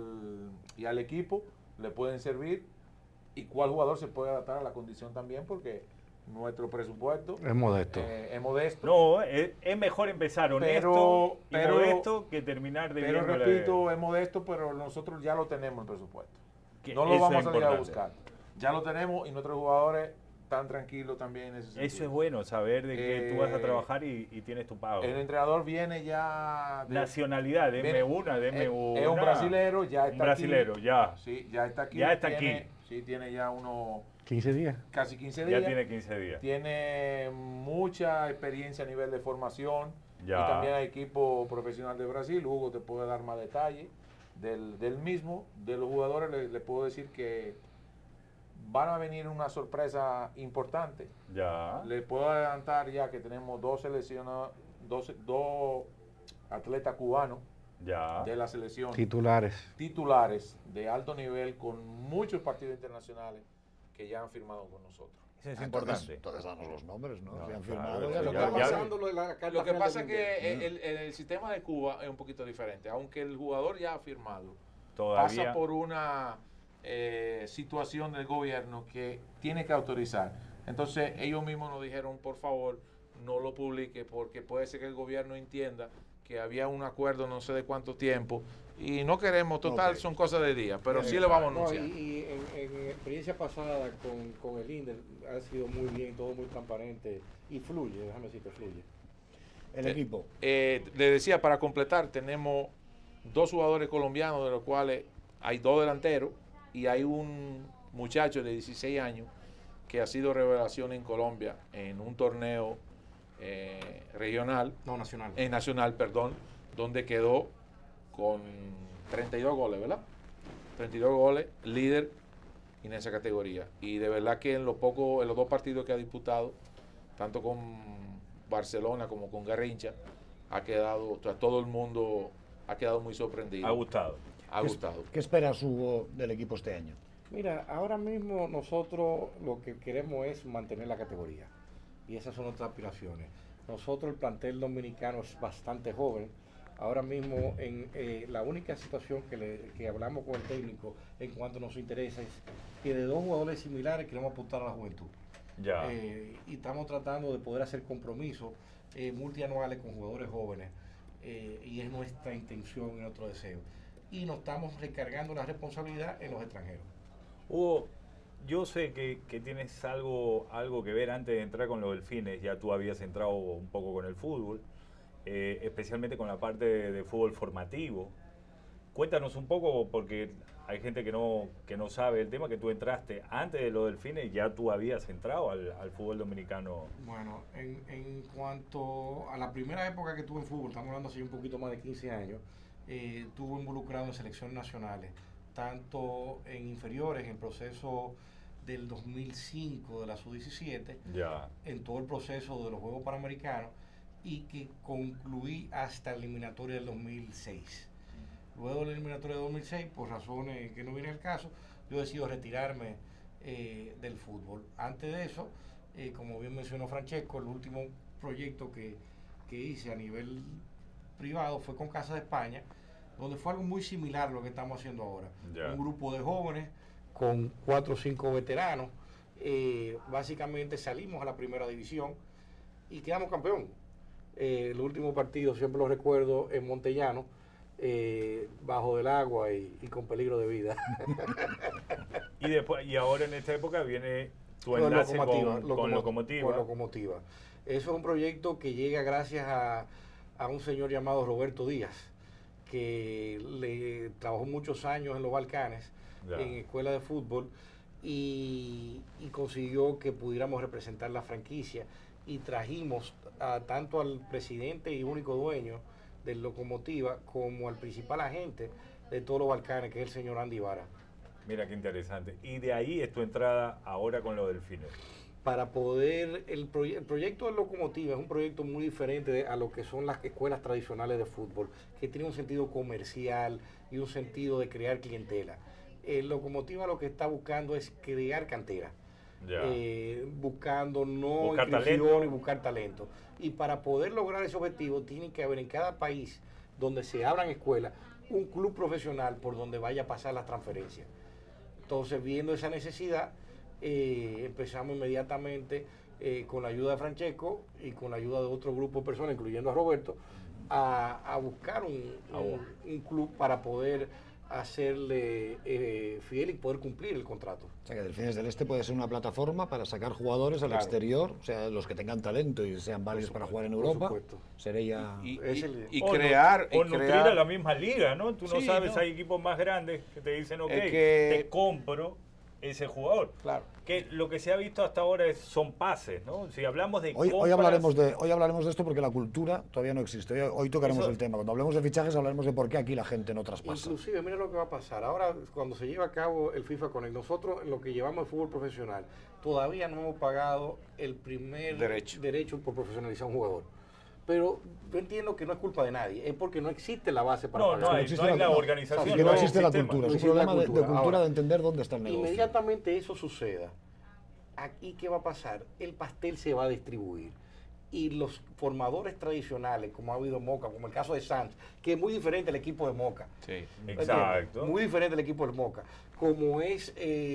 y al equipo le pueden servir y cuál jugador se puede adaptar a la condición también, porque nuestro presupuesto Es modesto. es modesto. No, es mejor empezar honesto y pero- modesto que terminar de Pero repito, es modesto, pero nosotros ya lo tenemos el presupuesto. que No lo eso vamos es a salir a importante. buscar. Ya lo tenemos y nuestros jugadores están tranquilos también en ese sentido. Eso es bueno, saber de que tú vas a trabajar y tienes tu pago. El entrenador viene ya... Nacionalidad, deme viene- una, deme una. Es un brasilero, ya está Un brasilero, aquí. ya. Sí, ya está aquí. Ya está tiene, aquí. Sí, tiene ya unos 15 días. casi 15 Ya días. tiene 15 días. Tiene mucha experiencia a nivel de formación. Ya. Y también hay equipo profesional de Brasil. Hugo te puede dar más detalle del mismo. De los jugadores le puedo decir que van a venir una sorpresa importante. Ya. Le puedo adelantar ya que tenemos dos seleccionados, dos atletas cubanos Ya. de la selección Titulares. titulares de alto nivel con muchos partidos internacionales que ya han firmado con nosotros. Eso es Entonces, importante. entonces danos los nombres, ¿no? No, Si han claro, firmado, eso ya Lo lo que ya- está ya- pasando, lo que pasa es mundial. que el sistema de Cuba es un poquito diferente. Aunque el jugador ya ha firmado, Todavía. pasa por una situación del gobierno que tiene que autorizar. Entonces ellos mismos nos dijeron, por favor, no lo publique porque puede ser que el gobierno entienda que había un acuerdo no sé de cuánto tiempo y no queremos, total, Ok. son cosas de día, pero Bien, sí le vamos a No, anunciar. y en experiencia pasada con el INDER ha sido muy bien, todo muy transparente y fluye, déjame decirte, fluye. El equipo. Le decía, para completar, tenemos dos jugadores colombianos, de los cuales hay dos delanteros y hay un muchacho de 16 años que ha sido revelación en Colombia en un torneo regional, No, nacional. nacional, perdón, donde quedó con 32 goles, ¿verdad? 32 goles, líder en esa categoría. Y de verdad que en los dos partidos que ha disputado, tanto con Barcelona como con Garrincha, ha quedado, o sea, todo el mundo ha quedado muy sorprendido. Ha gustado. Ha gustado. ¿Qué esperas, Hugo, del equipo este año? Mira, ahora mismo nosotros lo que queremos es mantener la categoría y esas son nuestras aspiraciones. Nosotros, el plantel dominicano es bastante joven. Ahora mismo la única situación que hablamos con el técnico en cuanto nos interesa es que de dos jugadores similares queremos apuntar a la juventud. Ya. Y estamos tratando de poder hacer compromisos multianuales con jugadores jóvenes y es nuestra intención y nuestro deseo. Y nos estamos recargando la responsabilidad en los extranjeros. Hugo, yo sé que tienes algo que ver antes de entrar con los Delfines. Ya tú habías entrado un poco con el fútbol, especialmente con la parte de fútbol formativo. Cuéntanos un poco, porque hay gente que no sabe el tema, que tú entraste antes de los Delfines, ya tú habías entrado al fútbol dominicano. Bueno, en cuanto a la primera época que tuve en fútbol, estamos hablando hace un poquito más de 15 años, estuve involucrado en selecciones nacionales, tanto en inferiores, en proceso del 2005 de la Sub-17, Ya. en todo el proceso de los Juegos Panamericanos y que concluí hasta la eliminatoria del 2006. Luego de la eliminatoria del 2006, por razones que no viene al caso, yo decido retirarme del fútbol. Antes de eso, como bien mencionó Francesco, el último proyecto que hice a nivel privado fue con Casa de España, donde fue algo muy similar a lo que estamos haciendo ahora. Ya. Un grupo de jóvenes con 4 o 5 veteranos. Básicamente salimos a la primera división y quedamos campeón. El último partido, siempre lo recuerdo, en Montellano, bajo del agua y con peligro de vida. Y ahora en esta época viene tu Con enlace Locomotiva, con Locomotiva. Con Locomotiva. Eso es un proyecto que llega gracias a un señor llamado Roberto Díaz, que le trabajó muchos años en los Balcanes, Ya. en escuela de fútbol, y consiguió que pudiéramos representar la franquicia. Y trajimos tanto al presidente y único dueño del Locomotiva como al principal agente de todos los Balcanes, que es el señor Andy Vara. Mira qué interesante. Y de ahí es tu entrada ahora con los Delfines. Para poder, el proyecto de Locomotiva es un proyecto muy diferente a lo que son las escuelas tradicionales de fútbol, que tiene un sentido comercial y un sentido de crear clientela. El Locomotiva lo que está buscando es crear cantera. Ya. buscando no Buscar inscripción talento. y buscar talento. Y para poder lograr ese objetivo, tiene que haber en cada país donde se abran escuelas un club profesional por donde vaya a pasar las transferencias. Entonces, viendo esa necesidad, empezamos inmediatamente con la ayuda de Francesco y con la ayuda de otro grupo de personas, incluyendo a Roberto, a buscar un club para poder hacerle fiel y poder cumplir el contrato. O sea que Delfines del Este puede ser una plataforma para sacar jugadores al Claro. exterior, o sea, los que tengan talento y sean válidos para jugar en por Europa. supuesto. Sería... Es el- Y O crear... o y nutrir crear a la misma liga, ¿no? Tú no Sí, sabes, no. hay equipos más grandes que te dicen, ok, Es que- te compro ese jugador. Claro. Que lo que se ha visto hasta ahora son pases, ¿no? Si hablamos de Hoy compras, hablaremos de esto porque la cultura todavía no existe. Hoy tocaremos Eso- el tema. Cuando hablemos de fichajes hablaremos de por qué aquí la gente no traspasa. Inclusive, mira lo que va a pasar. Ahora, cuando se lleva a cabo el FIFA Connect, nosotros en lo que llevamos el fútbol profesional, todavía no hemos pagado el primer derecho por profesionalizar a un jugador. Pero yo entiendo que no es culpa de nadie, es porque no existe la base para No, pagar. no hay existe la no, organización. es que no hay existe la sistema. cultura. Es No un existe problema la de cultura. cultura Ahora, de entender dónde está el negocio. Inmediatamente eso suceda, aquí ¿qué va a pasar? El pastel se va a distribuir. Y los formadores tradicionales, como ha habido Moca, como el caso de Sanz, que es muy diferente al equipo de Moca. Sí. Exacto. Muy diferente al equipo del Moca. Como es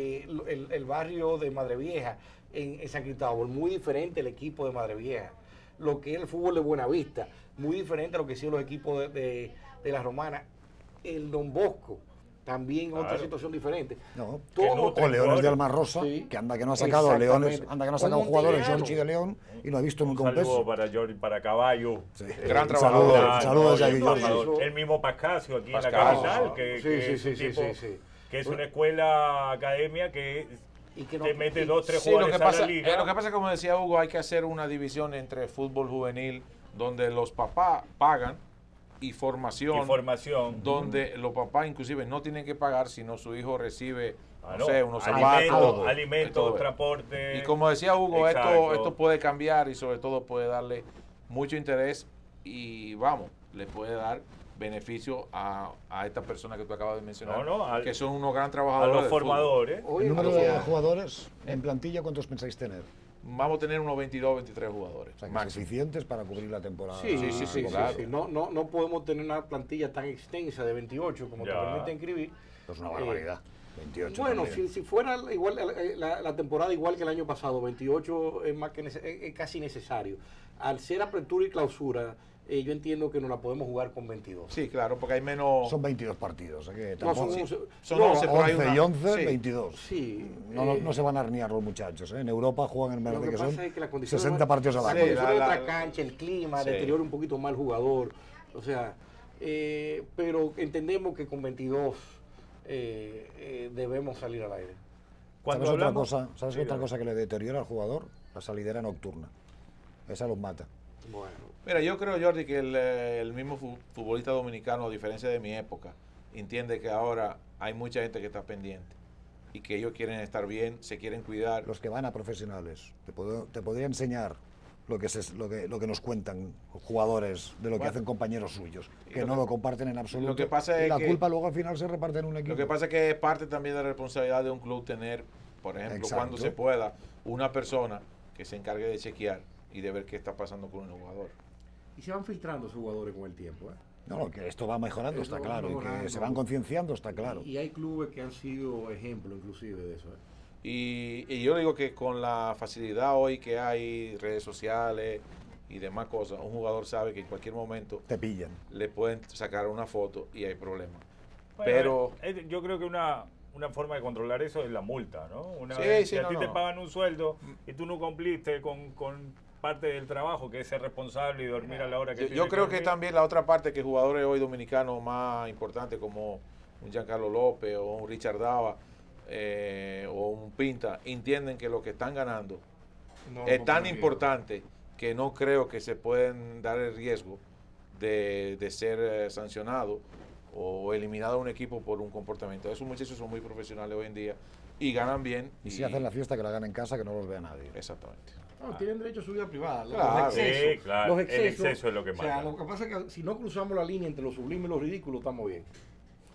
el barrio de Madre Vieja en San Cristóbal, muy diferente al equipo de Madre Vieja. Lo que es el fútbol de Buenavista, muy diferente a lo que hicieron los equipos de la Romana. El Don Bosco, también otra Claro. situación diferente. No. Todo- O Leones de Alma Rosa, Sí. que anda que no ha sacado Leones, Exactamente. anda que no ha O sacado jugadores, Montellano. Giorgi de León, y no ha visto Un nunca un saludo peso. para Jordi, para Caballo. Sí. Gran Un trabajador. saludo, Ah, saludos no, a y Giorgi. eso- el mismo Pascasio aquí en la Pascasio. capital, que Sí, es sí, un sí, tipo sí, sí. que es una escuela academia que Y que no- te mete y- 2, 3 Sí, lo jugadores que, a pasa, la liga. lo que pasa es que, como decía Hugo, hay que hacer una división entre fútbol juvenil, donde los papás pagan, y formación, Información. donde los papás inclusive no tienen que pagar, sino su hijo recibe, Ah, no sé, unos zapatos, alimentos, y alimentos, todo eso. transporte. Y como decía Hugo, Exacto. esto puede cambiar y sobre todo puede darle mucho interés y vamos, le puede dar beneficio a estas personas que tú acabas de mencionar, que son unos gran a trabajadores. los del fútbol. formadores. Hoy El en número de día- jugadores en plantilla, ¿cuántos pensáis tener? Vamos a tener unos 22, 23 jugadores. O sea, que máximo. suficientes para cubrir la temporada. Sí, sí, completa. claro. No podemos tener una plantilla tan extensa de 28 como te Ya. permite inscribir. Es una barbaridad. 28 Bueno, también. si fuera igual la temporada igual que el año pasado, 28 es más que es casi necesario. Al ser apertura y clausura, yo entiendo que no la podemos jugar con 22. Sí, claro, porque hay menos... Son 22 partidos. O sea que No, tampoco- son sí, 11, son no, 11, pero hay 11 y una- 11, sí. 22. Sí. No se van a arnear los muchachos. ¿eh? En Europa juegan en Lo verde, que que son pasa es que la condición 60 partidos al la año. condición de la- otra cancha, el clima, Sí. deteriora un poquito más el jugador. O sea, pero entendemos que con 22 debemos salir al aire. Cuando ¿Sabes hablamos- otra cosa? ¿Sabes Sí, otra dale. cosa que le deteriora al jugador? La salidera nocturna. Esa los mata. Bueno, Mira, yo creo, Jordi, que el mismo futbolista dominicano, a diferencia de mi época, entiende que ahora hay mucha gente que está pendiente y que ellos quieren estar bien, se quieren cuidar. Los que van a profesionales. Te podría enseñar lo que nos cuentan jugadores de lo que Bueno. hacen compañeros suyos, que lo no que- lo comparten en absoluto. lo que pasa y es la que- culpa luego al final se reparte en un equipo. Lo que pasa es que es parte también de la responsabilidad de un club tener, por ejemplo, Exacto. cuando se pueda, una persona que se encargue de chequear y de ver qué está pasando con el jugador. y se van filtrando esos jugadores con el tiempo. No, que esto va mejorando, Esto está va claro. Y que mejorando. se van concienciando, está claro. Y hay clubes que han sido ejemplo inclusive de eso. Y yo digo que con la facilidad hoy que hay, redes sociales y demás cosas, un jugador sabe que en cualquier momento Te pillan. le pueden sacar una foto y hay problemas. Bueno, Pero yo creo que una forma de controlar eso es la multa, ¿no? Una Sí, vez sí, que a no, ti te no. pagan un sueldo y tú no cumpliste con parte del trabajo, que es ser responsable y dormir a la hora que yo tienes creo que dormir. también la otra parte, que jugadores hoy dominicanos más importantes como un Giancarlo López o un Richard Dava o un Pinta, entienden que lo que están ganando es tan importante que no creo que se pueden dar el riesgo de ser sancionado o eliminado a un equipo por un comportamiento. Esos muchachos son muy profesionales hoy en día y ganan bien. Y si hacen la fiesta, que la hagan en casa, que no los vea nadie. Exactamente. No, tienen derecho a su vida privada. Claro. Los excesos, Sí, claro. los El exceso es lo que O sea, mata. lo que pasa es que si no cruzamos la línea entre lo sublime y lo ridículo, estamos bien.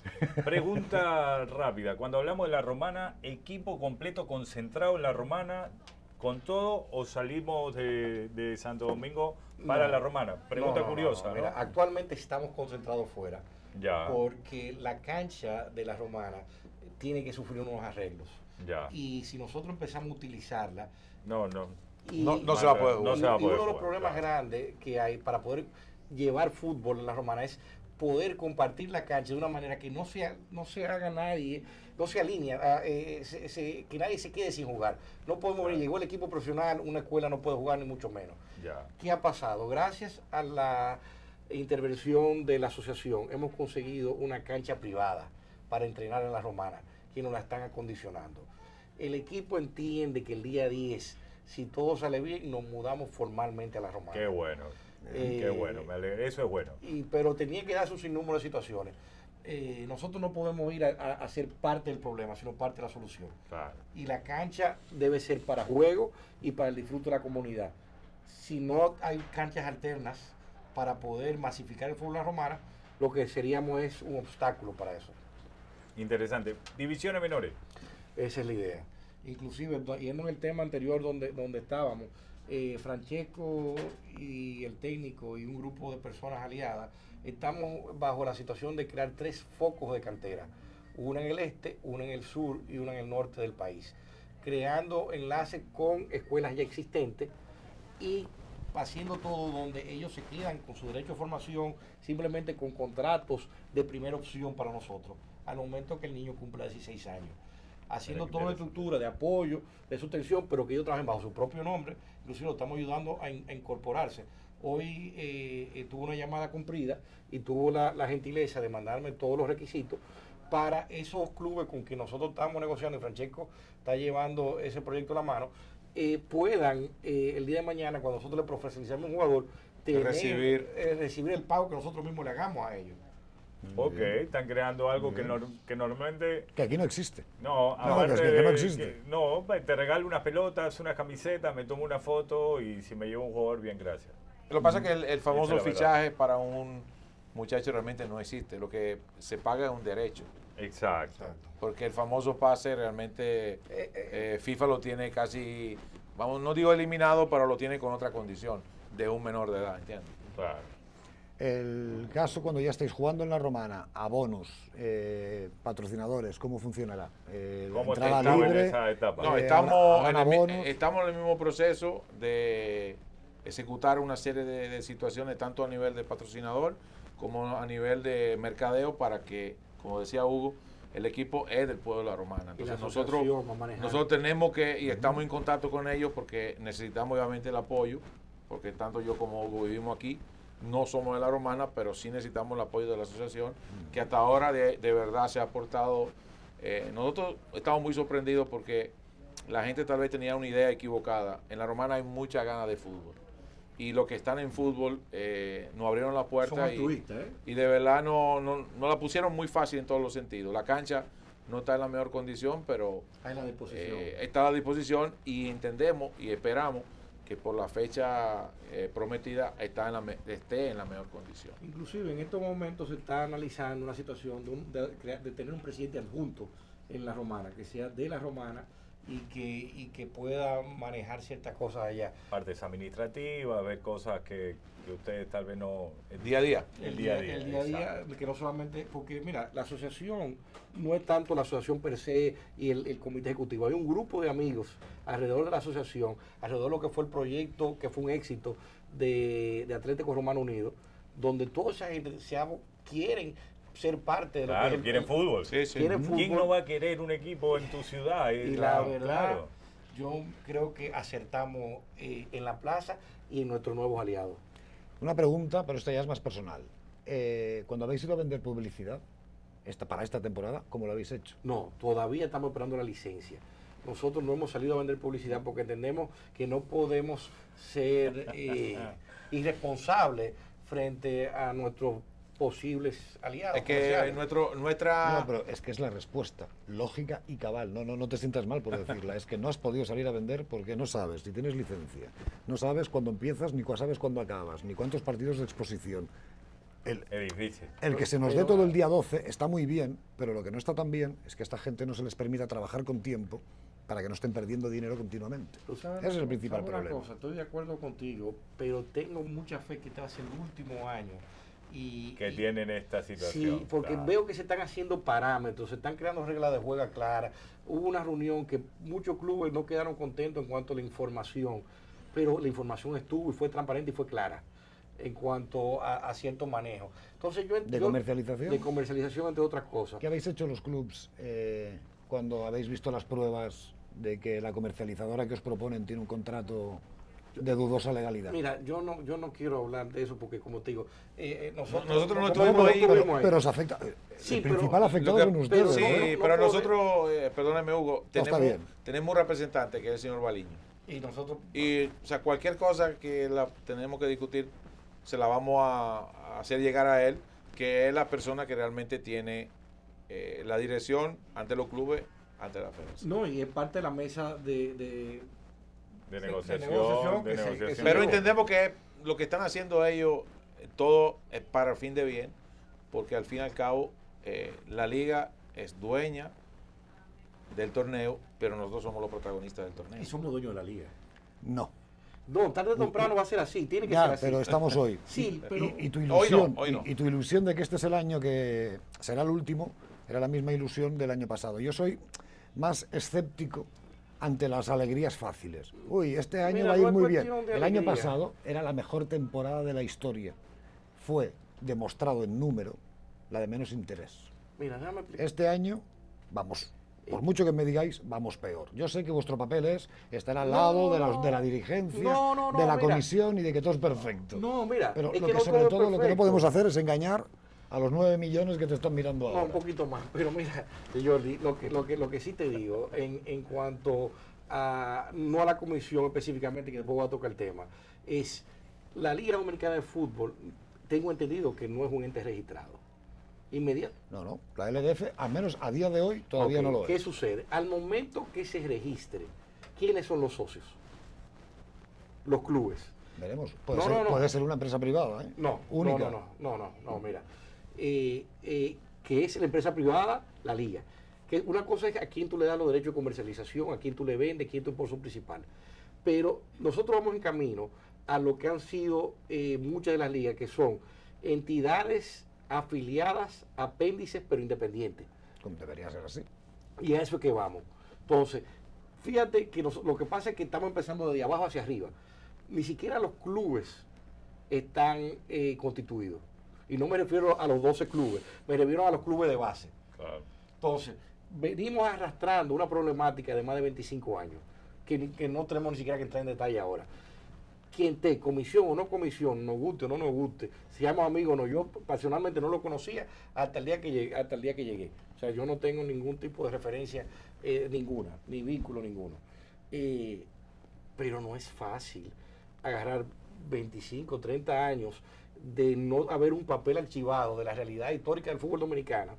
Pregunta rápida. Cuando hablamos de la Romana, ¿equipo completo concentrado en la Romana con todo o salimos de Santo Domingo para No. la Romana? Pregunta No, no, curiosa, no. ¿no? Mira, actualmente estamos concentrados fuera. Ya. Porque la cancha de la Romana tiene que sufrir unos arreglos. Ya. Y si nosotros empezamos a utilizarla, No. y, No se va a poder No jugar. se va a y poder uno de los jugar, problemas claro. grandes que hay para poder llevar fútbol en la Romana es poder compartir la cancha de una manera que no se haga nadie, no se alinea, que nadie se quede sin jugar. No podemos ver, llegó el equipo profesional, una escuela no puede jugar ni mucho menos. Ya. ¿Qué ha pasado? Gracias a la intervención de la asociación hemos conseguido una cancha privada para entrenar en la Romana, que nos la están acondicionando. El equipo entiende que el día 10, si todo sale bien, nos mudamos formalmente a la Romana. Qué bueno. Qué bueno. Me alegra. Eso es bueno. Pero tenía que darse un sinnúmero de situaciones. Nosotros no podemos ir a ser parte del problema, sino parte de la solución. Claro. Y la cancha debe ser para juego y para el disfrute de la comunidad. Si no hay canchas alternas para poder masificar el fútbol en la Romana, lo que seríamos es un obstáculo para eso. Interesante. Divisiones menores. Esa es la idea. Inclusive, yendo en el tema anterior donde estábamos, Francesco y el técnico y un grupo de personas aliadas, estamos bajo la situación de crear 3 focos de cantera, una en el este, una en el sur y una en el norte del país, creando enlaces con escuelas ya existentes y haciendo todo donde ellos se quedan con su derecho de formación, simplemente con contratos de primera opción para nosotros, al momento que el niño cumpla 16 años. Haciendo toda una estructura de apoyo, de sostención, pero que ellos trabajen bajo su propio nombre, inclusive lo estamos ayudando a incorporarse. Hoy tuvo una llamada cumplida y tuvo la gentileza de mandarme todos los requisitos para esos clubes con que nosotros estamos negociando, y Francesco está llevando ese proyecto a la mano, puedan el día de mañana, cuando nosotros le profesionicemos un jugador, recibir el pago que nosotros mismos le hagamos a ellos. Ok, están creando algo que normalmente... Que aquí no existe. No, No, aparte que de no existe. no, te regalo unas pelotas, unas camisetas, me tomo una foto y si me llevo un jugador, bien, gracias. Lo que pasa es que el famoso Esa es la fichaje para un muchacho realmente no existe. Lo que se paga es un derecho. Exacto. Porque el famoso pase realmente FIFA lo tiene casi, vamos, no digo eliminado, pero lo tiene con otra condición, de un menor de edad, ¿entiendes? Claro. El caso cuando ya estáis jugando en la Romana, abonos, patrocinadores, ¿cómo funcionará? ¿Cómo Entrada estamos en libre, esa etapa? No, ¿habrán abonos? estamos en el mismo proceso de ejecutar una serie de situaciones, tanto a nivel de patrocinador como a nivel de mercadeo, para que, como decía Hugo, el equipo es del pueblo de la Romana. Entonces nosotros tenemos que, y estamos en contacto con ellos porque necesitamos obviamente el apoyo, porque tanto yo como Hugo vivimos aquí, no somos de la Romana, pero sí necesitamos el apoyo de la asociación, que hasta ahora de verdad se ha aportado. Nosotros estamos muy sorprendidos porque la gente tal vez tenía una idea equivocada. En la Romana hay mucha ganas de fútbol. Y los que están en fútbol nos abrieron la puerta y de verdad no la pusieron muy fácil en todos los sentidos. La cancha no está en la mejor condición, pero está a la disposición y entendemos y esperamos que por la fecha prometida esté en la mejor condición. Inclusive en estos momentos se está analizando una situación de tener un presidente adjunto en la Romana, que sea de la Romana y que pueda manejar ciertas cosas allá. Partes administrativas, ver cosas que ustedes tal vez no... El día a día. El día a día, que no solamente, porque mira, la asociación no es tanto la asociación per se y el comité ejecutivo, hay un grupo de amigos alrededor de la asociación, alrededor de lo que fue el proyecto, que fue un éxito de Atlético Romano Unido, donde toda esa gente quieren ser parte de lo que es quieren fútbol. Sí, sí. Quieren fútbol. ¿Quién no va a querer un equipo en tu ciudad? Y la verdad, yo creo que acertamos en la plaza y en nuestros nuevos aliados. Una pregunta, pero esta ya es más personal. Cuando habéis ido a vender publicidad para esta temporada, ¿cómo lo habéis hecho? No, todavía estamos esperando la licencia. Nosotros no hemos salido a vender publicidad porque entendemos que no podemos ser irresponsables frente a nuestros posibles aliados. Es que nuestra... No, pero es que es la respuesta lógica y cabal. No te sientas mal por decirla. Es que no has podido salir a vender porque no sabes si tienes licencia. No sabes cuándo empiezas, ni sabes cuándo acabas, ni cuántos partidos de exposición. Es difícil. El que se nos dé todo el día 12 está muy bien, pero lo que no está tan bien es que a esta gente no se les permita trabajar con tiempo para que no estén perdiendo dinero continuamente. Tú sabes, Ese es el principal ¿sabes una problema. cosa? Estoy de acuerdo contigo, pero tengo mucha fe que este va a ser el último año. Que tienen esta situación. Sí, porque claro. veo que se están haciendo parámetros, se están creando reglas de juego claras. Hubo una reunión que muchos clubes no quedaron contentos en cuanto a la información, pero la información estuvo y fue transparente y fue clara en cuanto a cierto manejo. Entonces ¿De comercialización? De comercialización, entre otras cosas. ¿Qué habéis hecho los clubs cuando habéis visto las pruebas de que la comercializadora que os proponen tiene un contrato de dudosa legalidad? Mira, yo no quiero hablar de eso porque, como te digo, Nosotros no Pero, estuvimos ahí. pero os afecta. Sí, el pero- principal afectado Lo que- son ustedes. Sí, ¿no? no pero puede- nosotros, perdóname Hugo, está bien. tenemos un representante que es el señor Baliño. Y nosotros... Y, o sea, cualquier cosa que la tenemos que discutir, se la vamos a hacer llegar a él, que es la persona que realmente tiene la dirección ante los clubes, ante la federación. No, y es parte de la mesa de negociación, que se- Pero Pero- entendemos que lo que están haciendo ellos, todo es para el fin de bien, porque al fin y al cabo la liga es dueña del torneo, pero nosotros somos los protagonistas del torneo. Y somos dueños de la liga. No. No, tarde o temprano va a ser así, tiene que Ya, ser así. pero estamos hoy. Sí, pero... Y tu Hoy ilusión, no, hoy no. Y tu ilusión de que este es el año que será el último, era la misma ilusión del año pasado. Yo soy más escéptico ante las alegrías fáciles. Uy, este año Mira, va a no ir es muy bien. cuestión de El año alegría. pasado era la mejor temporada de la historia. Fue demostrado en número la de menos interés. Mira, déjame explicar. Este año, vamos, por mucho que me digáis, vamos peor. Yo sé que vuestro papel es estar al lado de la dirigencia, No, de la mira. comisión y de que todo es perfecto. No, mira, Pero es lo que que no sobre todo es todo lo que no perfecto. podemos hacer es engañar a los 9 millones que te están mirando No, ahora. un poquito más. Pero mira, Jordi, lo que sí te digo, en cuanto a, no a la comisión específicamente, que después voy a tocar el tema, es la Liga Dominicana de Fútbol, tengo entendido que no es un ente registrado. Inmediato. No, la LDF, al menos a día de hoy, todavía Ok, no lo ¿qué es. sucede? Al momento que se registre, ¿quiénes son los socios? Los clubes. Veremos. No. Puede ser una empresa privada, ¿eh? No, Única. no, mira. Que es la empresa privada, la liga. Que una cosa es a quién tú le das los derechos de comercialización, a quién tú le vendes, quién tú es por su principal. Pero nosotros vamos en camino a lo que han sido muchas de las ligas, que son entidades afiliadas, apéndices, pero independientes. Como debería ser así. Y a eso es que vamos. Entonces, fíjate que lo que pasa es que estamos empezando de abajo hacia arriba. Ni siquiera los clubes están constituidos. Y no me refiero a los 12 clubes, me refiero a los clubes de base. Claro. Entonces, venimos arrastrando una problemática de más de 25 años, que no tenemos ni siquiera que entrar en detalle ahora. Quien esté, comisión o no comisión, nos guste o no nos guste, seamos amigos o no, yo personalmente no lo conocía hasta el día que llegué. O sea, yo no tengo ningún tipo de referencia ninguna, ni vínculo ninguno. Pero no es fácil agarrar 25, 30 años de no haber un papel archivado de la realidad histórica del fútbol dominicano.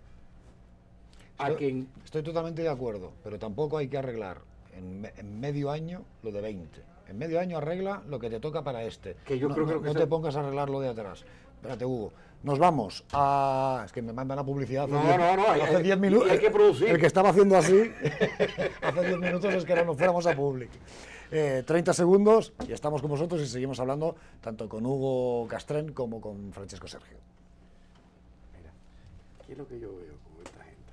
Estoy totalmente de acuerdo, pero tampoco hay que arreglar en medio año lo de 20. En medio año arregla lo que te toca para este. Que yo creo que lo que no se- te pongas a arreglar lo de atrás. Espérate, Hugo. Nos vamos a... Es que me mandan la publicidad hace No, 10 no, hace hay- 10 minutos. y hay que producir. El que estaba haciendo así hace 10 minutos es que no nos fuéramos a Public. 30 segundos y estamos con vosotros y seguimos hablando tanto con Hugo Castrén como con Francesco Sergio. Mira, ¿qué es lo que yo veo con esta gente?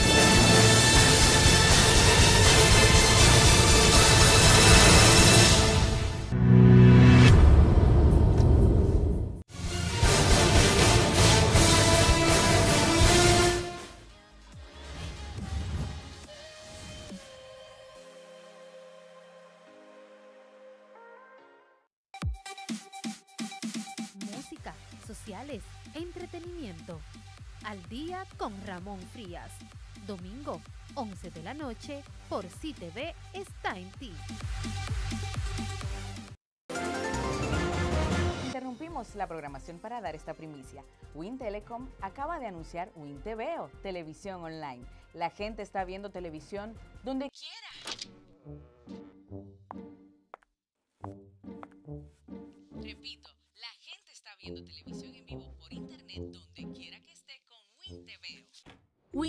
Música, sociales, entretenimiento. Al día con Ramón Frías. Domingo, 11 de la noche, por CTV está en ti. Interrumpimos la programación para dar esta primicia. Win Telecom acaba de anunciar Win TVO, televisión online. La gente está viendo televisión donde quiera. Repito, la gente está viendo televisión en vivo por internet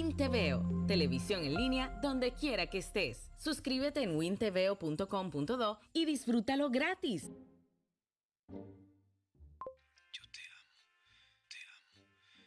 WinTVO, televisión en línea donde quiera que estés. Suscríbete en wintveo.com.do y disfrútalo gratis. Yo te amo, te amo.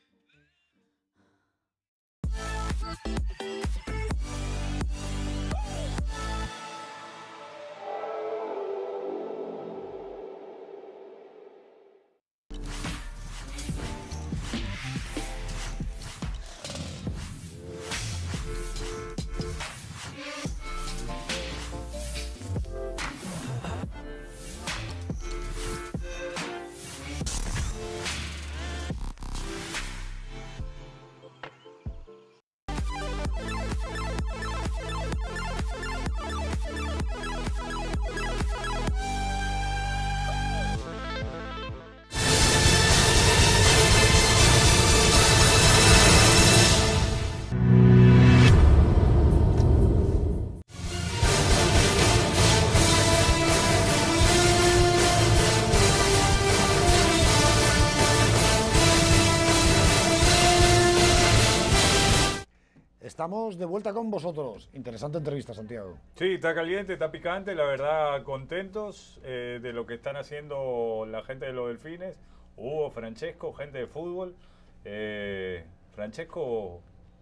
Estamos de vuelta con vosotros. Interesante entrevista, Santiago. Sí, está caliente, está picante, la verdad contentos de lo que están haciendo la gente de los Delfines. Hugo, Francesco, gente de fútbol. Francesco,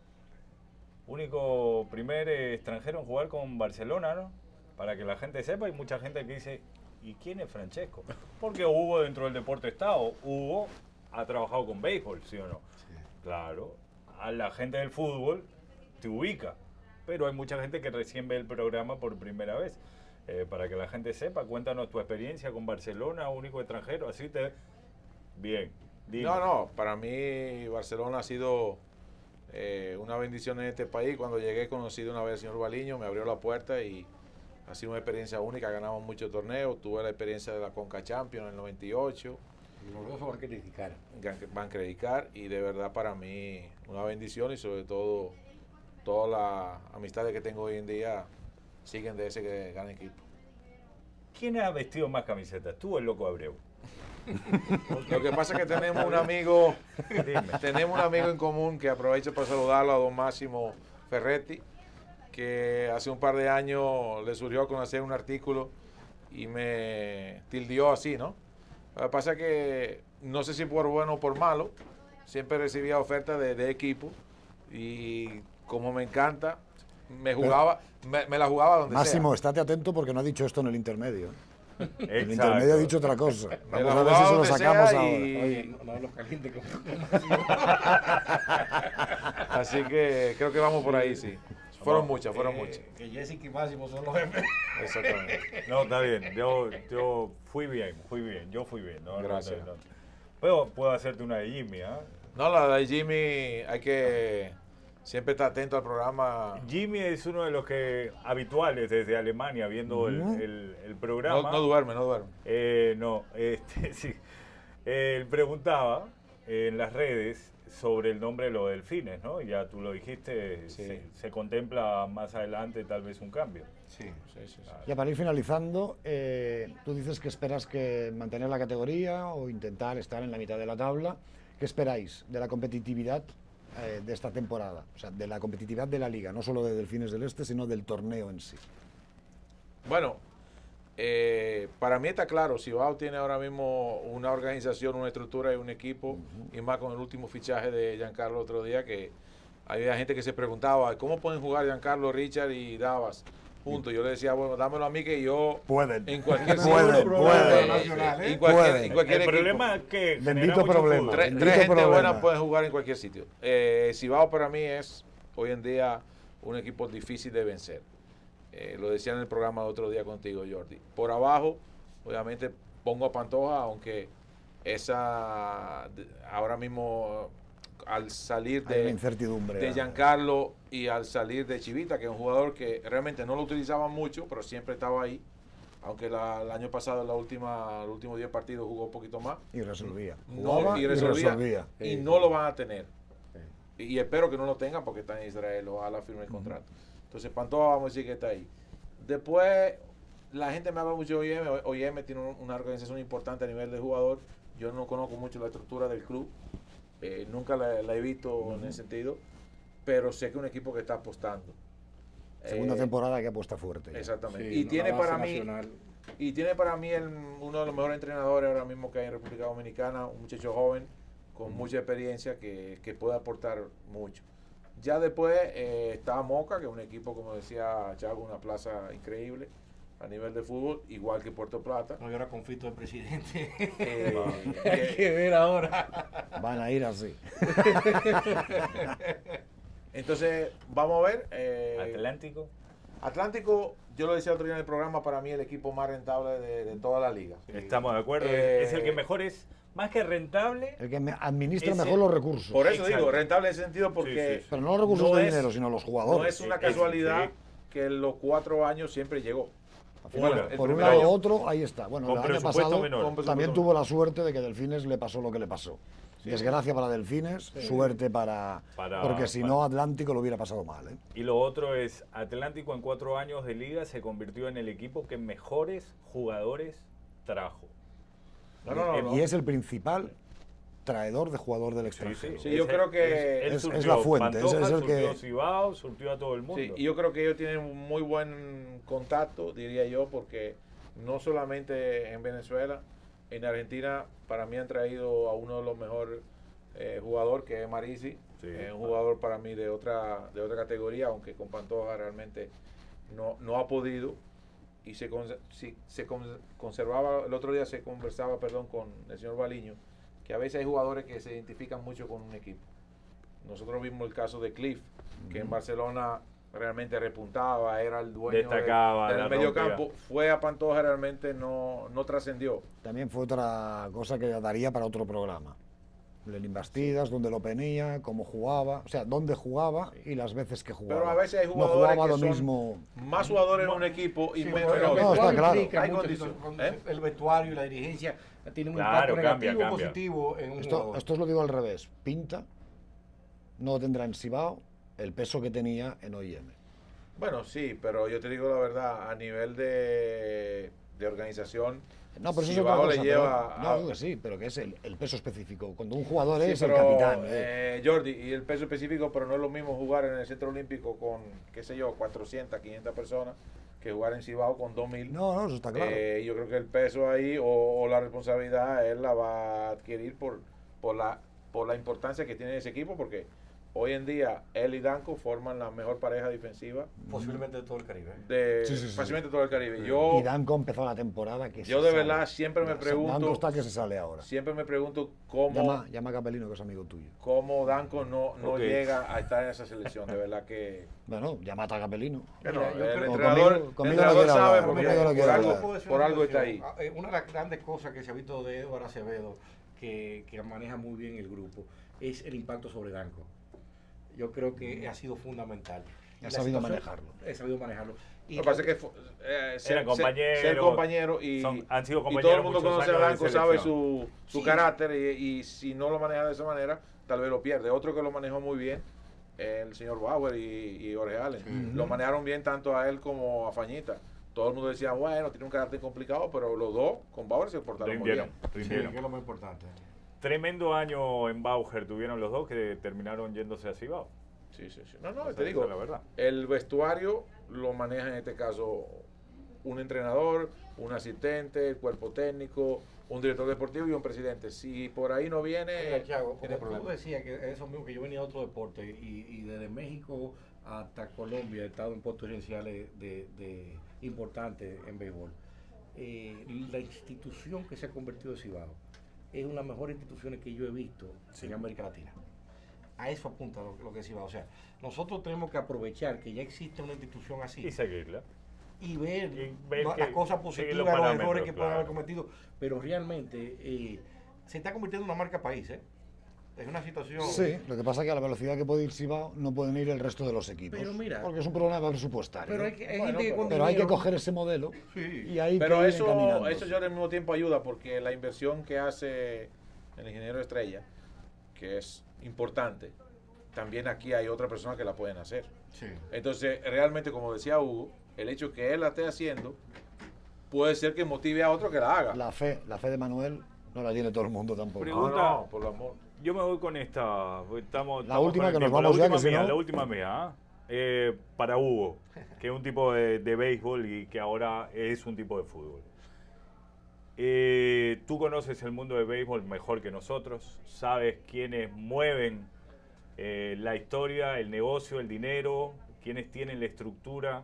único primer extranjero en jugar con Barcelona, ¿no? Para que la gente sepa, hay mucha gente que dice, ¿y quién es Francesco? Porque Hugo dentro del deporte está, Hugo ha trabajado con béisbol, ¿sí o no? Sí. Claro, a la gente del fútbol te ubica, pero hay mucha gente que recién ve el programa por primera vez. Para que la gente sepa, cuéntanos tu experiencia con Barcelona, único extranjero, así te... Bien, dime. No, para mí Barcelona ha sido una bendición en este país. Cuando llegué conocí de una vez al señor Baliño, me abrió la puerta y ha sido una experiencia única. Ganamos muchos torneos, tuve la experiencia de la Conca Champions en el 98. Y los dos Van a creditar y de verdad para mí una bendición y sobre todo todas las amistades que tengo hoy en día siguen de ese gran equipo. ¿Quién ha vestido más camisetas? ¿Tú o el Loco Abreu? Lo que pasa es que tenemos un amigo en común que aprovecho para saludarlo, a don Máximo Ferretti, que hace un par de años le surgió con hacer un artículo y me tildió así, ¿no? Lo que pasa es que no sé si por bueno o por malo, siempre recibía ofertas de equipo y como me encanta, me la jugaba donde Máximo, sea. estate atento porque no ha dicho esto en el intermedio. Exacto. El intermedio ha dicho otra cosa. Me Vamos la a ver si se lo jugaba donde sacamos sea ahora. Oye, no los caliente como Así que creo que vamos por ahí, sí. Fueron muchas. Que Jessica y Máximo son los jefes. Exactamente. No, está bien. Yo fui bien. Yo fui bien. No, Gracias. Puedo hacerte una de Jimmy, ¿ah? No, la de Jimmy hay que siempre estar atento al programa. Jimmy es uno de los que habituales desde Alemania viendo el programa. No duerme. Sí. Él preguntaba en las redes sobre el nombre de los Delfines, ¿no? Ya tú lo dijiste, Sí. se contempla más adelante tal vez un cambio. Sí. Ya para ir finalizando, tú dices que esperas que mantener la categoría o intentar estar en la mitad de la tabla. ¿Qué esperáis de la competitividad de esta temporada? O sea, de la competitividad de la liga, no solo de Delfines del Este, sino del torneo en sí. Bueno, para mí está claro, Cibao tiene ahora mismo una organización, una estructura y un equipo, y más con el último fichaje de Giancarlo otro día, que había gente que se preguntaba, ¿cómo pueden jugar Giancarlo, Richard y Davas juntos? Yo le decía, bueno, dámelo a mí que yo Pueden. en cualquier Pueden. en cualquier El equipo. problema es que Bendito genera mucho problema. fútbol. Tres Bendito gente problema. buena pueden jugar en cualquier sitio. Cibao para mí es hoy en día un equipo difícil de vencer. Lo decía en el programa de otro día contigo, Jordi. Por abajo, obviamente pongo a Pantoja, aunque ahora mismo al salir Hay una de incertidumbre. Giancarlo y al salir de Chivita, que es un jugador que realmente no lo utilizaban mucho, pero siempre estaba ahí. Aunque el año pasado, los últimos 10 partidos jugó un poquito más. Y resolvía. No, Jugaba y resolvía. Sí. Y no lo van a tener. Y espero que no lo tengan porque está en Israel, ojalá firme el contrato. Entonces, Pantoja vamos a decir que está ahí. Después, la gente me habla mucho de OIM. OIM tiene una organización importante a nivel de jugador. Yo no conozco mucho la estructura del club. Nunca la he visto en ese sentido. pero sé que es un equipo que está apostando. Segunda temporada que apuesta fuerte. Exactamente. Sí, y, tiene base para mí, nacional. y tiene para mí uno de los mejores entrenadores ahora mismo que hay en República Dominicana, un muchacho joven con mucha experiencia que puede aportar mucho. Ya después está Moca, que es un equipo, como decía Chago, una plaza increíble a nivel de fútbol, igual que Puerto Plata. No, y ahora conflicto del presidente. Hay que ver ahora. Van a ir así. Entonces, vamos a ver. Atlántico. Atlántico, yo lo decía otro día en el programa, para mí el equipo más rentable de toda la liga. Estamos de acuerdo. Es el que mejor es, más que rentable. El que administra Ese- mejor los recursos. Por eso Exacto. digo, rentable en ese sentido porque Sí. Pero no los recursos no de es- dinero, sino los no jugadores. es una Es- casualidad sí. que en los 4 años siempre llegó. Al final, Bueno, el por un primer lado año- u otro, ahí está. Bueno, Con el año presupuesto pasado menor. Con también presupuesto tuvo la suerte de que Delfines le pasó lo que le pasó. Desgracia para Delfines, suerte para... Porque si no, Atlántico lo hubiera pasado mal. ¿eh? Y lo otro es, Atlántico en 4 años de liga se convirtió en el equipo que mejores jugadores trajo. No. Y es el principal traedor de jugador del Sí, extranjero. Sí, yo creo que él es surtió la fuente, Pantoja, ese es el surtió que- Cibao, surtió a todo el mundo. Sí, y yo creo que ellos tienen un muy buen contacto, diría yo, porque no solamente en Venezuela, en Argentina, para mí han traído a uno de los mejores jugadores, que es Marisi, Sí. un jugador para mí de otra categoría, aunque con Pantoja realmente no ha podido. Y conservaba, el otro día se conversaba, con el señor Baliño, que a veces hay jugadores que se identifican mucho con un equipo. Nosotros vimos el caso de Cliff, que en Barcelona realmente repuntaba, era el dueño Destacaba, del la medio rompía. campo. Fue a Pantoja, realmente no trascendió. También fue otra cosa que daría para otro programa. En Bastidas, donde lo tenía, cómo jugaba, o sea, dónde jugaba y las veces que jugaba. Pero a veces hay no jugadores jugaba que lo son mismo. más jugadores en un equipo y Sí, menos pero en el otro. No, está vestuario claro. implica Hay mucho, condición, cuando ¿eh? el vestuario y la dirigencia tienen un Claro, impacto cambia, negativo o cambia. positivo en un Esto jugador. os lo digo al revés. Pinta no tendrá en Cibao el peso que tenía en OIM. Bueno, sí, pero yo te digo la verdad, a nivel de organización, No, pero eso es Cibao otra le cosa. lleva pero- a- no, que sí, pero que es el peso específico. Cuando un jugador Sí, es el pero, capitán. Jordi, y el peso específico, pero no es lo mismo jugar en el Centro Olímpico con, qué sé yo, 400, 500 personas, que jugar en Cibao con 2000. No, eso está claro. Yo creo que el peso ahí o la responsabilidad él la va a adquirir por la importancia que tiene ese equipo, porque hoy en día él y Danco forman la mejor pareja defensiva Posiblemente de todo el Caribe. de Sí, sí, sí. fácilmente todo el Caribe. Y Danco empezó la temporada que yo se de sale. verdad siempre me Danco pregunto, está que se sale ahora. Llama a Capelino, que es amigo tuyo. cómo Danco no Ok. llega a estar en esa selección. De verdad que Bueno, llama a Capelino. bueno, Mira, yo el creo- entrenador, conmigo el no entrenador quiere sabe hablar, porque conmigo no por quiere algo, hablar. Puedo decir por una algo está ahí. situación. Una de las grandes cosas que se ha visto de Eduardo Acevedo, que maneja muy bien el grupo, es el impacto sobre Danco. Yo creo que ha sido fundamental. Ha La sabido situación- manejarlo. Ha sabido manejarlo. Y Lo que pasa es que ser compañero y han sido y compañeros todo el mundo muchos conoce a años de Danco, sabe selección. su Sí. carácter y si no lo maneja de esa manera, tal vez lo pierde. Otro que lo manejó muy bien, el señor Bauer y Jorge Allen. Lo manejaron bien tanto a él como a Fañita. Todo el mundo decía, bueno, tiene un carácter complicado, pero los dos con Bauer se portaron muy Rindieron, bien. Sí, rindieron. que es lo más importante. Tremendo año en Bauer tuvieron los dos que terminaron yéndose a Cibao. Sí. No, Esa te digo, es la verdad. el vestuario lo maneja en este caso un entrenador, un asistente, el cuerpo técnico, un director deportivo y un presidente. Si por ahí no viene, Mira, Thiago, tiene como tú problemas. decías que eso mismo, que yo venía de otro deporte y desde México hasta Colombia he estado en puestos gerenciales de importantes en béisbol. La institución que se ha convertido en Cibao es una de las mejores instituciones que yo he visto en América Latina. A eso apunta lo que es Cibao. O sea, nosotros tenemos que aprovechar que ya existe una institución así Y seguirla. y ver, Y ver las que cosas sigue positivas, los los parámetros, errores que pueden haber claro. cometido, pero realmente se está convirtiendo en una marca país, ¿eh? Es una situación... Sí, lo que pasa es que a la velocidad que puede ir Cibao no pueden ir el resto de los equipos. Pero mira- porque es un problema presupuestario. Pero hay, que, hay Bueno, gente que con Pero hay que dinero- coger ese modelo Sí. y ahí Pero que ir eso encaminándose. ya al mismo tiempo ayuda porque la inversión que hace el ingeniero Estrella, que es importante, también aquí hay otra persona que la pueden hacer. Sí. Entonces, realmente, como decía Hugo, el hecho que él la esté haciendo puede ser que motive a otro que la haga. La fe de Manuel no la tiene todo el mundo tampoco. Pregunta- No, por el amor. Yo me voy con esta. La última que nos vamos ya, que si no... La última mía. Para Hugo, que es un tipo de béisbol y que ahora es un tipo de fútbol. Tú conoces el mundo del béisbol mejor que nosotros, sabes quiénes mueven la historia, el negocio, el dinero, quiénes tienen la estructura.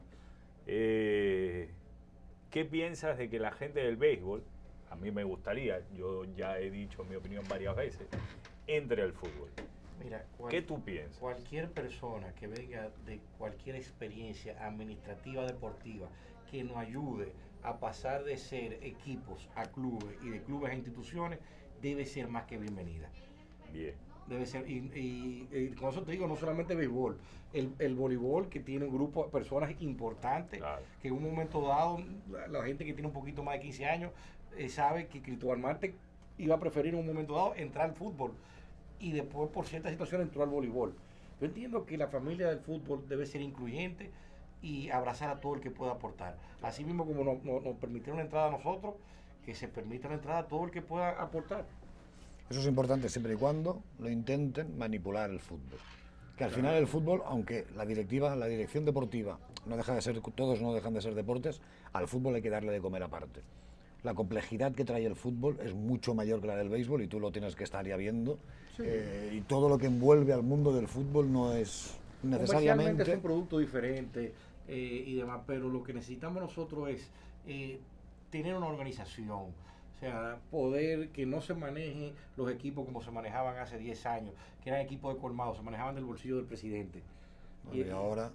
¿Qué piensas de que la gente del béisbol, a mí me gustaría, yo ya he dicho mi opinión varias veces, entre al fútbol? Mira, ¿Qué tú piensas? Cualquier persona que venga de cualquier experiencia administrativa, deportiva, que nos ayude a pasar de ser equipos a clubes y de clubes a instituciones, debe ser más que bienvenida. Bien. Debe ser, y con eso te digo, no solamente béisbol, el voleibol, que tiene un grupo de personas importantes, Claro. que en un momento dado, la gente que tiene un poquito más de 15 años, sabe que Cristóbal Marte iba a preferir en un momento dado entrar al fútbol, y después por ciertas situaciones entró al voleibol. Yo entiendo que la familia del fútbol debe ser incluyente y abrazar a todo el que pueda aportar. Así mismo como nos permitieron la entrada a nosotros, que se permita la entrada a todo el que pueda aportar. Eso es importante siempre y cuando lo intenten manipular el fútbol. Que al final el fútbol, aunque la dirección deportiva no deja de ser, todos no dejan de ser deportes, al fútbol hay que darle de comer aparte. La complejidad que trae el fútbol es mucho mayor que la del béisbol y tú lo tienes que estar ya viendo. Sí. Y todo lo que envuelve al mundo del fútbol no es necesariamente... Es un producto diferente y demás, pero lo que necesitamos nosotros es tener una organización. O sea, poder que no se manejen los equipos como se manejaban hace 10 años, que eran equipos de colmados, se manejaban del bolsillo del presidente. Bueno,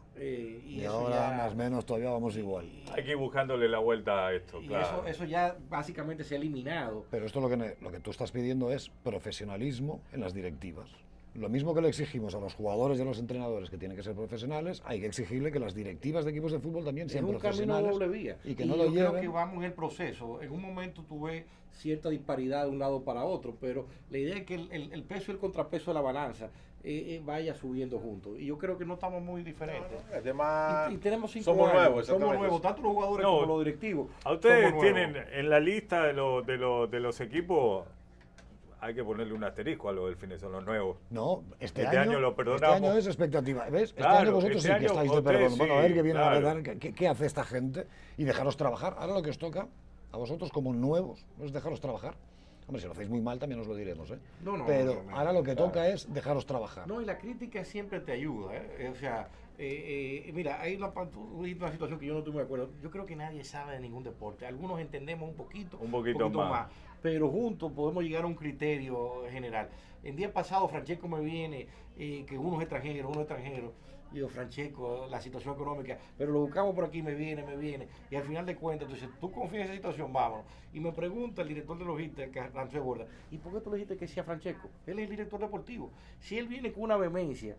y ahora ya, más o menos todavía vamos igual. Hay que ir buscándole la vuelta a esto, claro. Eso ya básicamente se ha eliminado. Pero esto lo que tú estás pidiendo es profesionalismo en las directivas. Lo mismo que le exigimos a los jugadores y a los entrenadores que tienen que ser profesionales, hay que exigirle que las directivas de equipos de fútbol también sean profesionales. Es un camino doble vía. Y que no lo lleven. Creo que vamos en el proceso. En un momento tú ves cierta disparidad de un lado para otro, pero la idea es que el peso y el contrapeso de la balanza vaya subiendo juntos. Y yo creo que no estamos muy diferentes. Además, y tenemos 5 somos años. Nuevos, tanto los jugadores como los directivos. A ustedes tienen en la lista de los equipos... Hay que ponerle un asterisco a lo del fin, son los nuevos. No, este año lo perdonamos. Este año es expectativa. ¿Ves? Claro, este año vosotros sí que estáis de perdón. Sí, bueno, a ver qué viene claro. a dar, qué hace esta gente y dejaros trabajar. Ahora lo que os toca a vosotros como nuevos es dejaros trabajar. Hombre, si lo hacéis muy mal también os lo diremos, ¿eh? Pero ahora lo que toca es dejaros trabajar. No, y la crítica siempre te ayuda, ¿eh? O sea, mira, hay una situación que yo no estoy muy de acuerdo. Yo creo que nadie sabe de ningún deporte. Algunos entendemos un poquito más. Pero juntos podemos llegar a un criterio general. El día pasado Francesco me viene, que uno es extranjero. Digo, Francesco, la situación económica, pero lo buscamos por aquí, me viene. Y al final de cuentas, entonces, tú confías en esa situación, vámonos. Y me pregunta el director de logística, Ramsey Borda, ¿y por qué tú le dijiste que sea Francesco? Él es el director deportivo. Si él viene con una vehemencia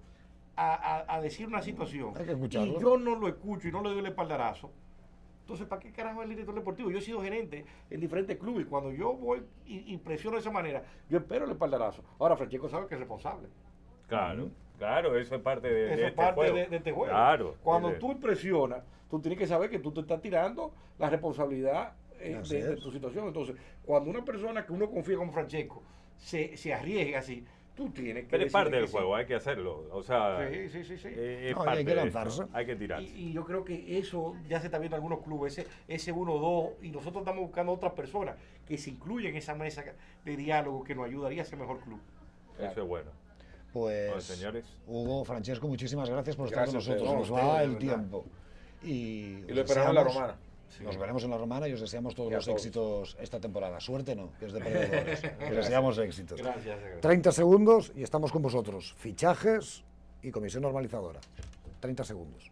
a decir una situación, hay que escucharlo. Y yo no lo escucho y no le doy el espaldarazo, entonces, ¿para qué carajo es el director deportivo? Yo he sido gerente en diferentes clubes. Cuando yo voy y presiono de esa manera, yo espero el espaldarazo. Ahora, Francesco sabe que es responsable. Claro, claro, eso es parte de este juego. Claro. Cuando tú presionas, tú tienes que saber que tú te estás tirando la responsabilidad de tu situación. Entonces, cuando una persona que uno confía como Francesco se arriesga así, tú tienes que... Pero es parte del juego, hay que hacerlo. O sea, sí. Hay que lanzarse. Hay que tirarse. Y yo creo que eso ya se está viendo en algunos clubes, ese 1-2, y nosotros estamos buscando otras personas que se incluyan en esa mesa de diálogo que nos ayudaría a ser mejor club. Eso es bueno. Pues, bueno, señores. Hugo, Francesco, muchísimas gracias por estar con nosotros. Nos va el tiempo. Y lo esperamos en la Romana. Sí. Nos veremos en la Romana y os deseamos todos los éxitos esta temporada. Suerte no, que es de perdedores. Os deseamos éxitos. Gracias. 30 segundos y estamos con vosotros. Fichajes y comisión normalizadora. 30 segundos.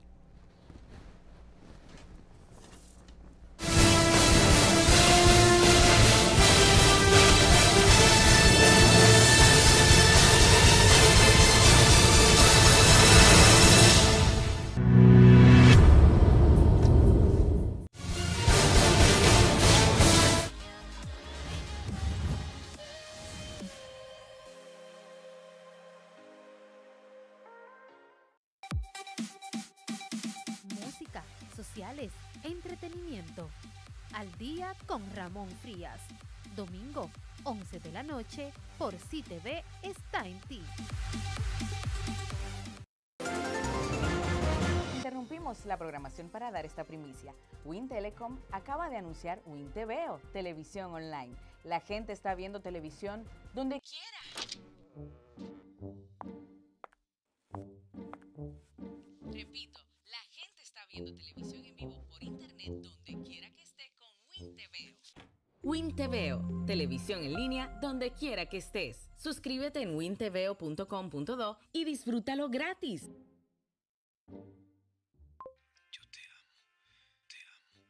Música, sociales, entretenimiento. Al día con Ramón Frías. Domingo, 11 de la noche, por CTV está en ti. Interrumpimos la programación para dar esta primicia. Wind Telecom acaba de anunciar Wind TVO, televisión online. La gente está viendo televisión donde quiera. Repito, la gente está viendo televisión en vivo por internet donde quiera que esté con Wind TVO. Wind TVO, televisión en línea donde quiera que estés. Suscríbete en windtvo.com.do y disfrútalo gratis. Yo te amo, te amo.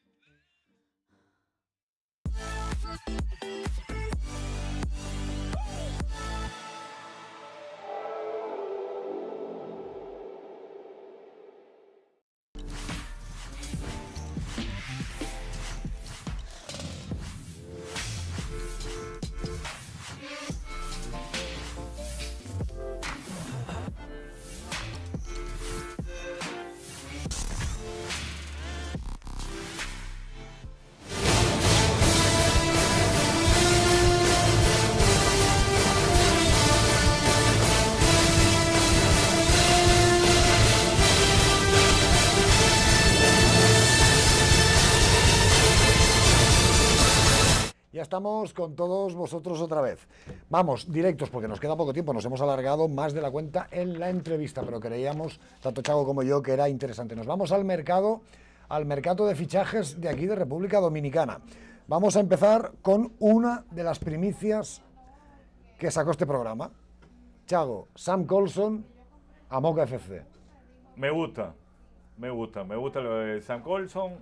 Ya estamos con todos vosotros otra vez. Vamos, directos, porque nos queda poco tiempo. Nos hemos alargado más de la cuenta en la entrevista, pero creíamos, tanto Chago como yo, que era interesante. Nos vamos al mercado de fichajes de aquí de República Dominicana. Vamos a empezar con una de las primicias que sacó este programa. Chago, Sam Colson a Moca FC. Me gusta lo de Sam Colson.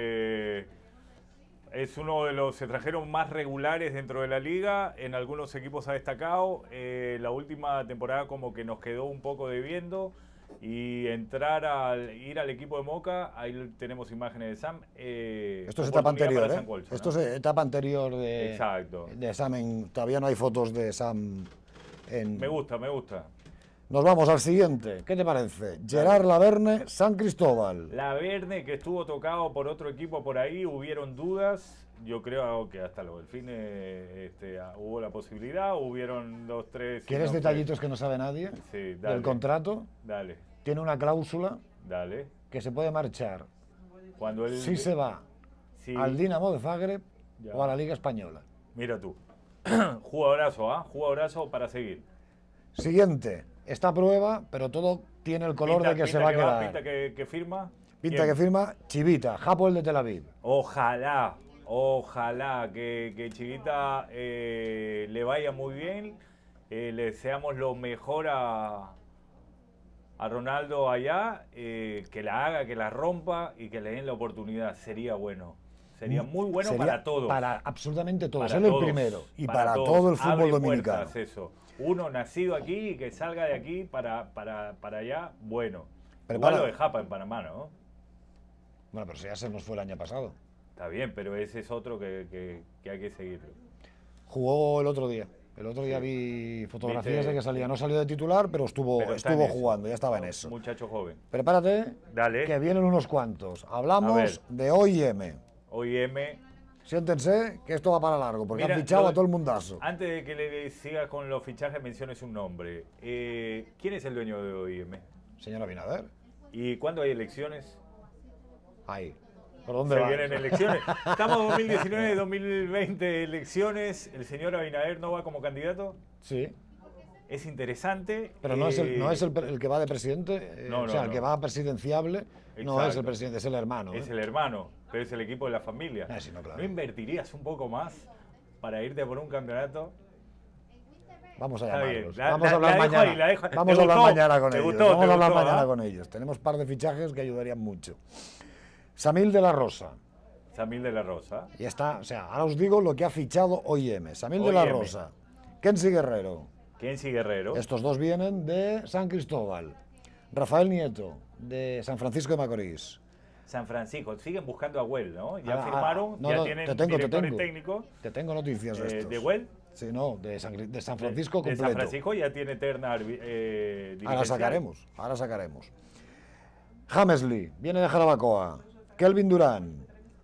Es uno de los extranjeros más regulares dentro de la liga. En algunos equipos ha destacado. La última temporada como que nos quedó un poco debiendo. Y ir al equipo de Moca, ahí tenemos imágenes de Sam. Esto es etapa anterior, ¿eh? Colson, Esto ¿no? es etapa anterior de, Exacto. de Sam. Todavía no hay fotos de Sam en... Me gusta. Nos vamos al siguiente. ¿Qué te parece? Gerard Laverne, San Cristóbal. Laverne, que estuvo tocado por otro equipo por ahí, hubieron dudas. Yo creo que hasta los Delfines hubo la posibilidad, hubieron 2, 3... ¿Quieres no, detallitos que no sabe nadie? Sí, dale. Del contrato. Dale, Tiene una cláusula dale. que se puede marchar Cuando él... si se va Sí. al Dinamo de Zagreb Ya. o a la Liga Española. Mira tú. Jugadorazo, jugadorazo para seguir. Siguiente. Esta prueba, pero todo tiene el color de que se va a quedar. Pinta que firma. Pinta que firma Chivita, Hapoel de Tel Aviv. Ojalá que Chivita le vaya muy bien. Le deseamos lo mejor a Ronaldo allá, que la haga, que la rompa y que le den la oportunidad. Sería bueno. Sería muy bueno Sería para todos. Para absolutamente todos. Para Él el todos, primero. Y para para todos. todo el fútbol Abre dominicano. puertas, eso. Uno nacido aquí y que salga de aquí para allá, bueno. Igual lo de Japa en Panamá, ¿no? Bueno, pero si ya se nos fue el año pasado. Está bien, pero ese es otro que hay que seguirlo. Jugó el otro día. El otro día vi fotografías ¿Viste? de que salía. No salió de titular, pero estuvo está en eso. jugando, ya estaba en eso. Muchacho joven. Prepárate, Dale. que vienen unos cuantos. A Hablamos ver. de OIM. OIM. Siéntense, que esto va para largo, porque Mira, han fichado lo- a todo el mundazo. Antes de que le sigas con los fichajes, menciones un nombre. ¿Quién es el dueño de OIM? Señor Abinader, ¿Y cuándo hay elecciones? ahí. ¿Por dónde Se va? vienen elecciones. Estamos en 2019, 2020, elecciones. ¿El señor Abinader no va como candidato? Sí, Es interesante. pero no es el que va de presidente, No, o sea, no, el que no. va presidenciable, no es el Exacto. presidente, es el hermano. Es ¿eh? el hermano, pero es el equipo de la familia. Ah, sí, no, claro. ¿No invertirías un poco más para irte por un campeonato? Vamos a Está bien. llamarlos. La- Vamos a la- hablar la dejo mañana. ahí, la dejo. Vamos ¿Te a hablar gustó? mañana con ¿Te ellos. gustó? Vamos ¿Te a hablar gustó, mañana ah? con ellos. Tenemos un par de fichajes que ayudarían mucho. Samil de la Rosa. Samil de la Rosa. Ya está, o sea, ahora os digo lo que ha fichado OIM. Samil de la OIM. Rosa, Kensi Guerrero. Kensi Guerrero. Estos dos vienen de San Cristóbal. Rafael Nieto, de San Francisco de Macorís. San Francisco. Siguen buscando a Well, ¿no? Ya Ah, firmaron, no, ya no, tienen te tengo. directores técnicos. Te tengo noticias de estos. ¿De Well? Sí, no, de San Francisco de completo. San Francisco ya tiene terna dirigencial. Ahora sacaremos. James Lee, viene de Jarabacoa. Kelvin Durán.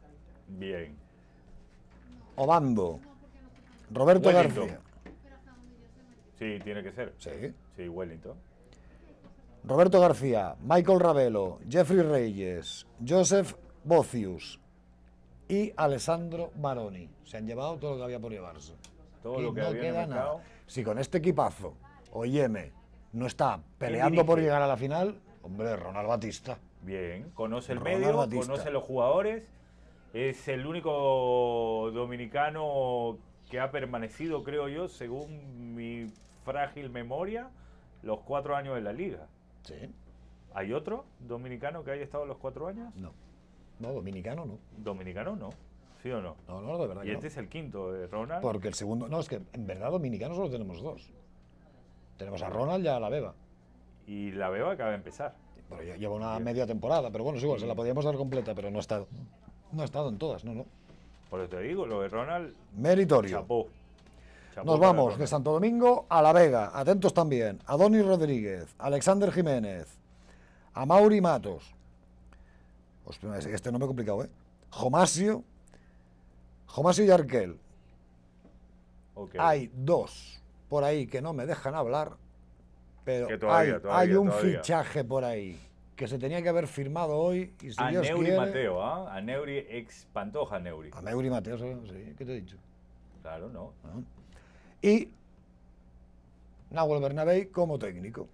Bien. Obando. Roberto Wellington. García. Sí, tiene que ser. Sí. Sí, Wellington. Roberto García, Michael Ravelo, Jeffrey Reyes, Joseph Bocius y Alessandro Baroni. Se han llevado todo lo que había por llevarse. Todo Y lo que no había en el queda mercado. nada. Si con este equipazo, Oyeme, no está peleando por dirige? llegar a la final, hombre, Ronald Batista. Bien, conoce el Ronald medio, Batista. conoce los jugadores. Es el único dominicano que ha permanecido, creo yo, según mi frágil memoria, los 4 años de la liga. Sí. ¿Hay otro dominicano que haya estado los 4 años? No. No, dominicano no. Dominicano no, ¿sí o no? No, no, de verdad Y que este no. es el quinto de Ronald. Porque el segundo... No, es que en verdad dominicano solo tenemos 2. Tenemos a Ronald y a la Beba. Y la Beba acaba de empezar. Pero ya lleva una Bien. media temporada, pero bueno, es igual, se la podíamos dar completa, pero no ha estado. No ha estado en todas, no. Por eso te digo, lo de Ronald, Meritorio. chapó. Chapó Nos para vamos Ronald. de Santo Domingo a La Vega. Atentos también. A Doni Rodríguez, Alexander Jiménez, a Mauri Matos. Hostia, este no me he complicado, ¿eh? Jomasio y Arquel. Ok. Hay 2 por ahí que no me dejan hablar, pero Que todavía, hay todavía, un todavía. fichaje por ahí que se tenía que haber firmado hoy y si A Dios Neuri quiere... Mateo, ¿ah? A Neuri ex Pantoja Neuri. A Mauri Mateo, sí, ¿qué te he dicho? Claro, no. ¿No? Y Nahuel Bernabéi como técnico.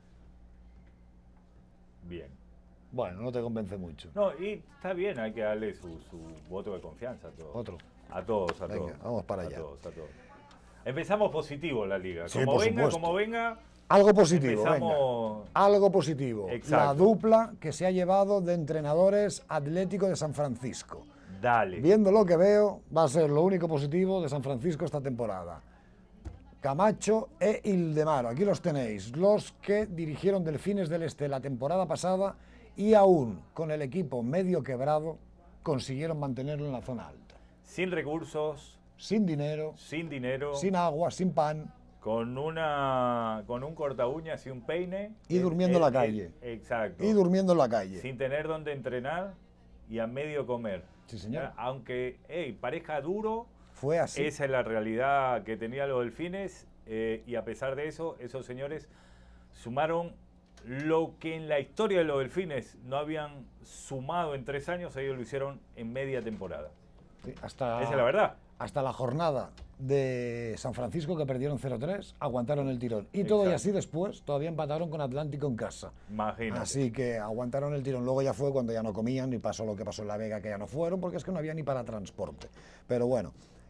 Bien. Bueno, no te convence mucho. No, y está bien, hay que darle su voto de confianza a todos. Otro. A todos, a Venga, todos. vamos para a allá. Todos, a todos. Empezamos positivo la liga. Sí, como por venga, supuesto. como venga. Algo positivo, Empezamos- venga. Algo positivo. Exacto. La dupla que se ha llevado de entrenadores Atlético de San Francisco. Dale. Viendo lo que veo, va a ser lo único positivo de San Francisco esta temporada. Camacho e Ildemaro, aquí los tenéis, los que dirigieron Delfines del Este la temporada pasada y aún con el equipo medio quebrado consiguieron mantenerlo en la zona alta. Sin recursos, Sin dinero, sin dinero, sin agua, sin pan con un corta uñas y un peine. Y durmiendo en la calle. Exacto. y durmiendo en la calle. Sin tener donde entrenar y a medio comer. Sí, señor. Aunque parezca duro, Fue así. esa es la realidad que tenía los Delfines y a pesar de eso, esos señores sumaron lo que en la historia de los Delfines no habían sumado en 3 años, ellos lo hicieron en media temporada. Sí, hasta, Esa es la verdad. hasta la jornada de San Francisco que perdieron 0-3, aguantaron el tirón. Y todo y Exacto. así después todavía empataron con Atlántico en casa. Imagínate. Así que aguantaron el tirón. Luego ya fue cuando ya no comían y pasó lo que pasó en La Vega, que ya no fueron, porque es que no había ni para transporte. Pero bueno,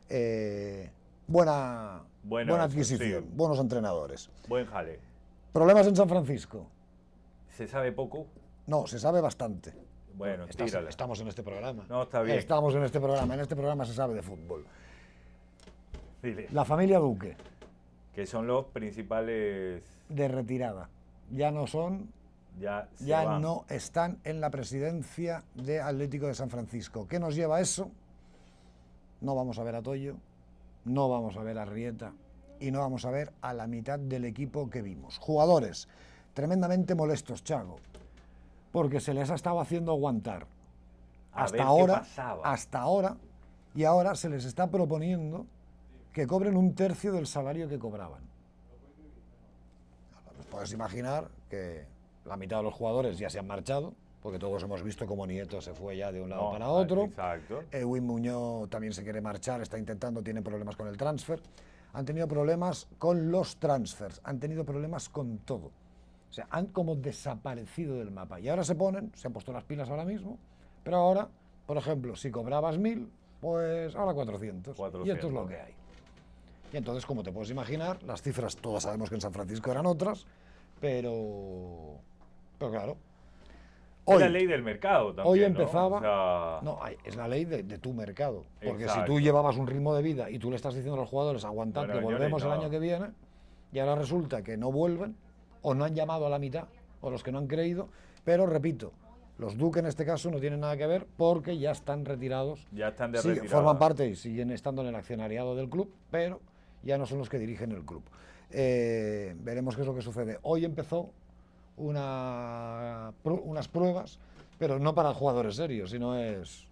buena Bueno, adquisición, sí. buenos entrenadores. Buen jale. ¿Problemas en San Francisco? ¿Se sabe poco? No, se sabe bastante. Bueno, tírala. Estamos en este programa. No, está bien. Estamos en este programa. En este programa se sabe de fútbol. Dile. La familia Duque, Que son los principales. de retirada. Ya no son, Ya, se ya van. no están en la presidencia de Atlético de San Francisco. ¿Qué nos lleva a eso? No vamos a ver a Toyo, no vamos a ver a Rieta y no vamos a ver a la mitad del equipo que vimos. Jugadores tremendamente molestos, Chago, porque se les ha estado haciendo aguantar A ver hasta qué ahora, pasaba. y ahora se les está proponiendo que cobren 1/3 del salario que cobraban. Pues puedes imaginar que la mitad de los jugadores ya se han marchado, porque todos hemos visto cómo Nieto se fue ya de un lado No, para otro. Exacto. Edwin Muñoz también se quiere marchar, está intentando, tiene problemas con el transfer. Han tenido problemas con los transfers, han tenido problemas con todo. O sea, han como desaparecido del mapa. Y ahora se han puesto las pilas ahora mismo, pero ahora, por ejemplo, si cobrabas 1.000, pues ahora 400. Y esto es lo que hay. Y entonces, como te puedes imaginar, las cifras todas sabemos que en San Francisco eran otras, pero claro. Es la ley del mercado también. Hoy ¿no? empezaba. O sea, No, es la ley de tu mercado. Porque Exacto. si tú llevabas un ritmo de vida y tú le estás diciendo a los jugadores, aguantad, Bueno, que señores, volvemos el no. año que viene, y ahora resulta que no vuelven, o no han llamado a la mitad, o los que no han creído. Pero repito, los Duque en este caso no tienen nada que ver porque ya están retirados. ya están de Sí, retirada. forman parte y siguen estando en el accionariado del club, pero ya no son los que dirigen el club. Veremos qué es lo que sucede. Hoy empezó unas pruebas, pero no para jugadores serios, sino es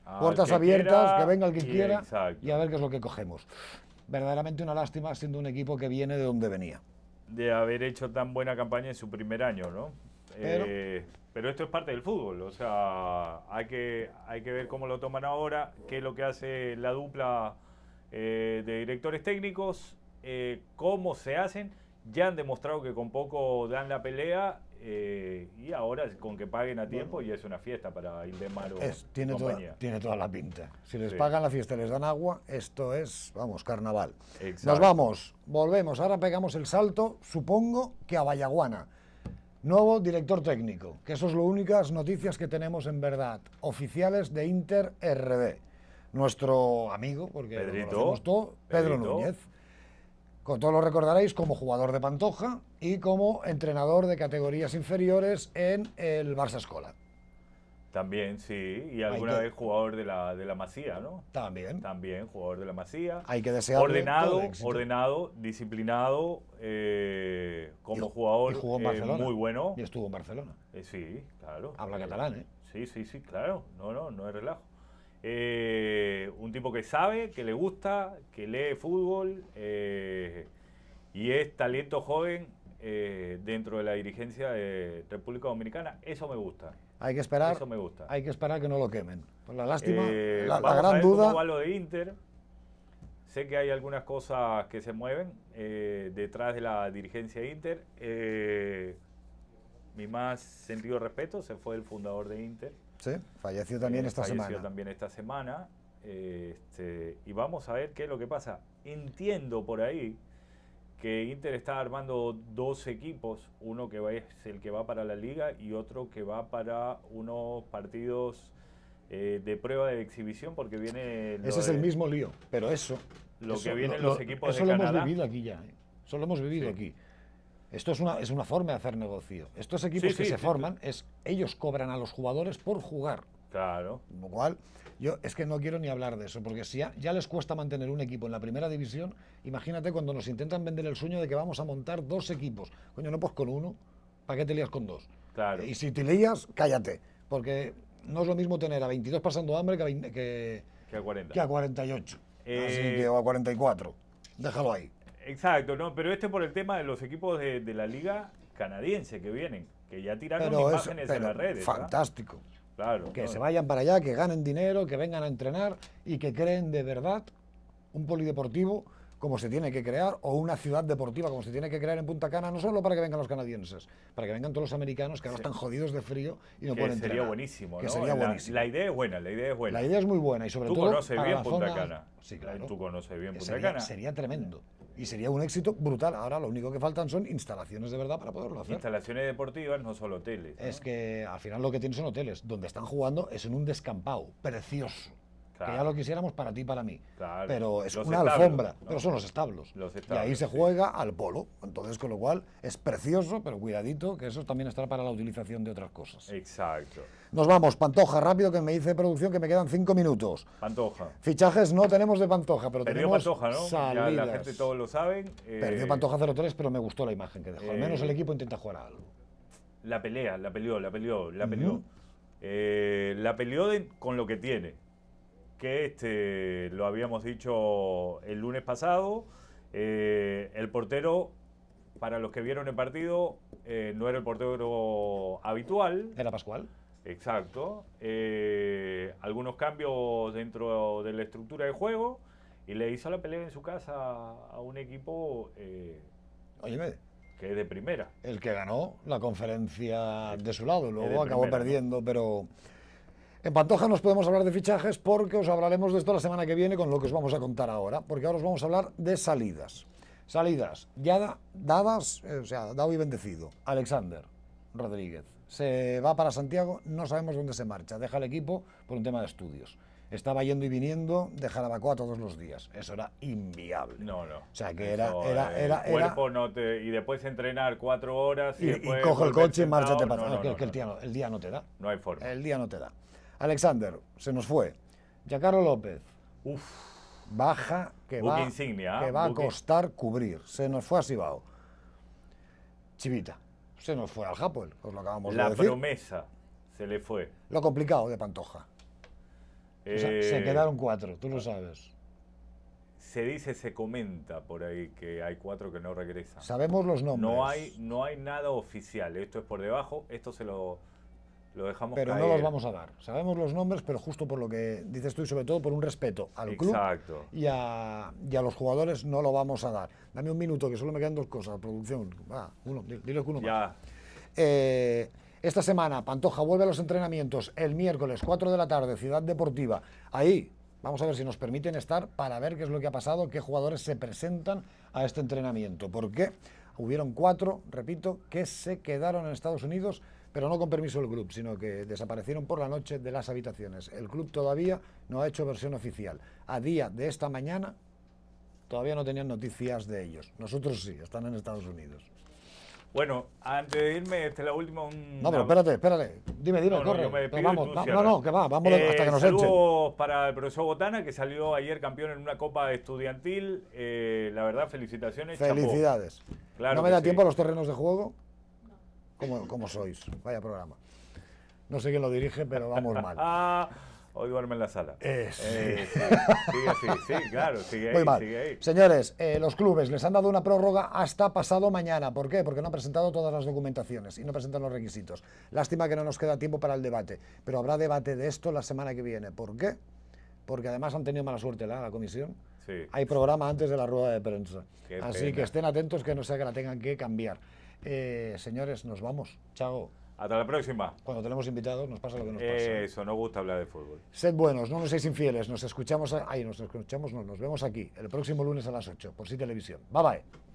Puertas abiertas, que venga el que y quiera exacto. y a ver qué es lo que cogemos. Verdaderamente una lástima siendo un equipo que viene de donde venía. De haber hecho tan buena campaña en su primer año, ¿no? Pero esto es parte del fútbol, o sea, hay que ver cómo lo toman ahora, qué es lo que hace la dupla de directores técnicos, cómo se hacen. Ya han demostrado que con poco dan la pelea y ahora con que paguen a tiempo ya es una fiesta para Ildemaro y compañía. Tiene toda la pinta. Si les Sí. pagan la fiesta y les dan agua, esto es, vamos, carnaval. Exacto. Nos vamos, volvemos. Ahora pegamos el salto, supongo que a Vallaguana. Nuevo director técnico, que eso es las únicas noticias que tenemos en verdad, oficiales de Inter RD. Nuestro amigo, porque Pedrito, lo conocemos todo, Pedro Pedrito. Núñez. Con todo lo recordaréis como jugador de Pantoja y como entrenador de categorías inferiores en el Barça Escola. También, sí, y alguna que- vez jugador de la Masía, ¿no? También. También jugador de la Masía. Hay que desearle todo éxito. Ordenado, disciplinado, como Y- jugador y jugó en Barcelona. muy bueno. Y estuvo en Barcelona. Sí, claro. Habla catalán, ¿eh? Sí, claro. No es relajo. Un tipo que sabe, que le gusta, que lee fútbol y es talento joven dentro de la dirigencia de República Dominicana. Eso me gusta. Hay que esperar. Eso me gusta. Hay que esperar que no lo quemen. Pues la lástima, la Vamos a gran ver duda. cómo va lo de Inter. Sé que hay algunas cosas que se mueven detrás de la dirigencia de Inter. Mi más sentido respeto, se fue el fundador de Inter. Sí, falleció también esta Falleció semana. también esta semana. Y vamos a ver qué es lo que pasa. Entiendo por ahí que Inter está armando dos equipos, uno que es el que va para la liga y otro que va para unos partidos de prueba de exhibición, porque viene Ese es el mismo lío, pero eso... lo eso que vienen los equipos eso de lo Canadá. hemos vivido aquí ya, ¿eh? Eso lo hemos vivido Sí. aquí. Esto es una forma de hacer negocio. Estos equipos Sí, que sí, se sí, forman, ellos cobran a los jugadores por jugar. Claro. Con lo cual, yo es que no quiero ni hablar de eso, porque si ya les cuesta mantener un equipo en la primera división, imagínate cuando nos intentan vender el sueño de que vamos a montar dos equipos. Coño, no pues con uno, ¿para qué te lías con dos? Claro. Y si te lías, cállate, porque no es lo mismo tener a 22 pasando hambre que Que a 40. a 48. Así Eh, que, o a 44. Déjalo ahí. Exacto, no, pero por el tema de los equipos de la liga canadiense que vienen, que ya tiraron Pero imágenes en las redes. ¿ah? fantástico. Claro. Que ¿no? se vayan para allá, que ganen dinero, que vengan a entrenar y que creen de verdad un polideportivo como se tiene que crear, o una ciudad deportiva como se tiene que crear en Punta Cana, no solo para que vengan los canadienses, para que vengan todos los americanos que ahora están jodidos de frío y no Que pueden sería entrenar. buenísimo, Que ¿no? sería La- buenísimo. La idea es buena, la idea es buena. La idea es muy buena y sobre Tú todo conoces para bien la Punta zona- Cana. Sí, claro. Tú conoces bien Punta Sería, Cana. sería tremendo. Y sería un éxito brutal. Ahora lo único que faltan son instalaciones de verdad para poderlo hacer. Instalaciones deportivas, no solo hoteles. ¿no? Es que al final lo que tienen son hoteles. Donde están jugando es en un descampado precioso. Claro. Que ya lo quisiéramos para ti y para mí. Claro. Pero es Los una establos, alfombra. ¿no? Pero son los establos. Los y establos, ahí se sí. juega al polo. Entonces, con lo cual, es precioso, pero cuidadito, que eso también estará para la utilización de otras cosas. Exacto. Nos vamos, Pantoja, rápido, que me dice producción que me quedan 5 minutos. Pantoja. Fichajes no tenemos de Pantoja, pero Perdió tenemos Pantoja, ¿no? Ya la salidas. gente todos lo saben. Perdió Pantoja 0-3, pero me gustó la imagen que dejó. Al menos el eh, equipo intenta jugar a algo. La pelea, la peleó. La peleó con lo que tiene. Que lo habíamos dicho el lunes pasado. El portero, para los que vieron el partido, no era el portero habitual. ¿Era Pascual? Exacto. Algunos cambios dentro de la estructura de juego y le hizo la pelea en su casa a un equipo Óyeme, que es de primera. el que ganó la conferencia de su lado, de luego acabó primera, ¿no? perdiendo, pero en Pantoja nos podemos hablar de fichajes porque os hablaremos de esto la semana que viene con lo que os vamos a contar ahora, porque ahora os vamos a hablar de salidas. Salidas ya dadas, o sea, dado y bendecido. Alexander Rodríguez se va para Santiago, no sabemos dónde se marcha, deja el equipo por un tema de estudios. Estaba yendo y viniendo de Jarabacoa todos los días. Eso era inviable. No, no. O sea, que Eso, era el cuerpo no te... Y después entrenar 4 horas y, y después... coge el volver coche y márchate sentado. para atrás. No, que el día no te da. no hay forma. El día no te da. Alexander, se nos fue. Giancarlo López, Uf, baja que Buque va, insignia, que va a buque. costar cubrir. Se nos fue a Sibao. Chivita, se nos fue al Hapoel, os lo acabamos la de decir. promesa se le fue. Lo complicado de Pantoja. Se quedaron 4, tú lo sabes. Se dice, se comenta por ahí que hay 4 que no regresan. Sabemos los nombres. No hay nada oficial, esto es por debajo, esto se lo dejamos pero caer. no los vamos a dar. Sabemos los nombres, pero justo por lo que dices tú y sobre todo por un respeto al club y a los jugadores no lo vamos a dar. Dame un minuto, que solo me quedan 2 cosas, producción. Dile que uno más. Esta semana Pantoja vuelve a los entrenamientos el miércoles 4 de la tarde, Ciudad Deportiva. Ahí vamos a ver si nos permiten estar para ver qué es lo que ha pasado, qué jugadores se presentan a este entrenamiento. Porque hubieron 4, repito, que se quedaron en Estados Unidos, pero no con permiso del club, sino que desaparecieron por la noche de las habitaciones. El club todavía no ha hecho versión oficial. A día de esta mañana todavía no tenían noticias de ellos. Nosotros sí, están en Estados Unidos. Bueno, antes de irme, esta es la última. No, pero espérate. Dime, corre. Yo me despido, vamos, vamos hasta que nos saludos echen. Saludos para el profesor Botana, que salió ayer campeón en una copa estudiantil. La verdad, felicitaciones. Felicidades. Claro ¿No me da sí. tiempo a los terrenos de juego? ¿Cómo sois? Vaya programa. No sé quién lo dirige, pero vamos mal. Hoy duerme en la sala. Sí. Sigue así, sí, claro, sigue ahí, muy mal. Sigue ahí. Señores, los clubes les han dado una prórroga hasta pasado mañana. ¿Por qué? Porque no han presentado todas las documentaciones y no presentan los requisitos. Lástima que no nos queda tiempo para el debate, pero habrá debate de esto la semana que viene. ¿Por qué? Porque además han tenido mala suerte la comisión. Sí. Hay programa antes de la rueda de prensa. Qué así pena. que estén atentos, que no sea que la tengan que cambiar. Señores, nos vamos. Chao. Hasta la próxima. Cuando tenemos invitados nos pasa lo que nos pasa. Eso, no gusta hablar de fútbol. Sed buenos, no nos seáis infieles. Nos vemos aquí el próximo lunes a las 8 por Sí Televisión. Bye bye.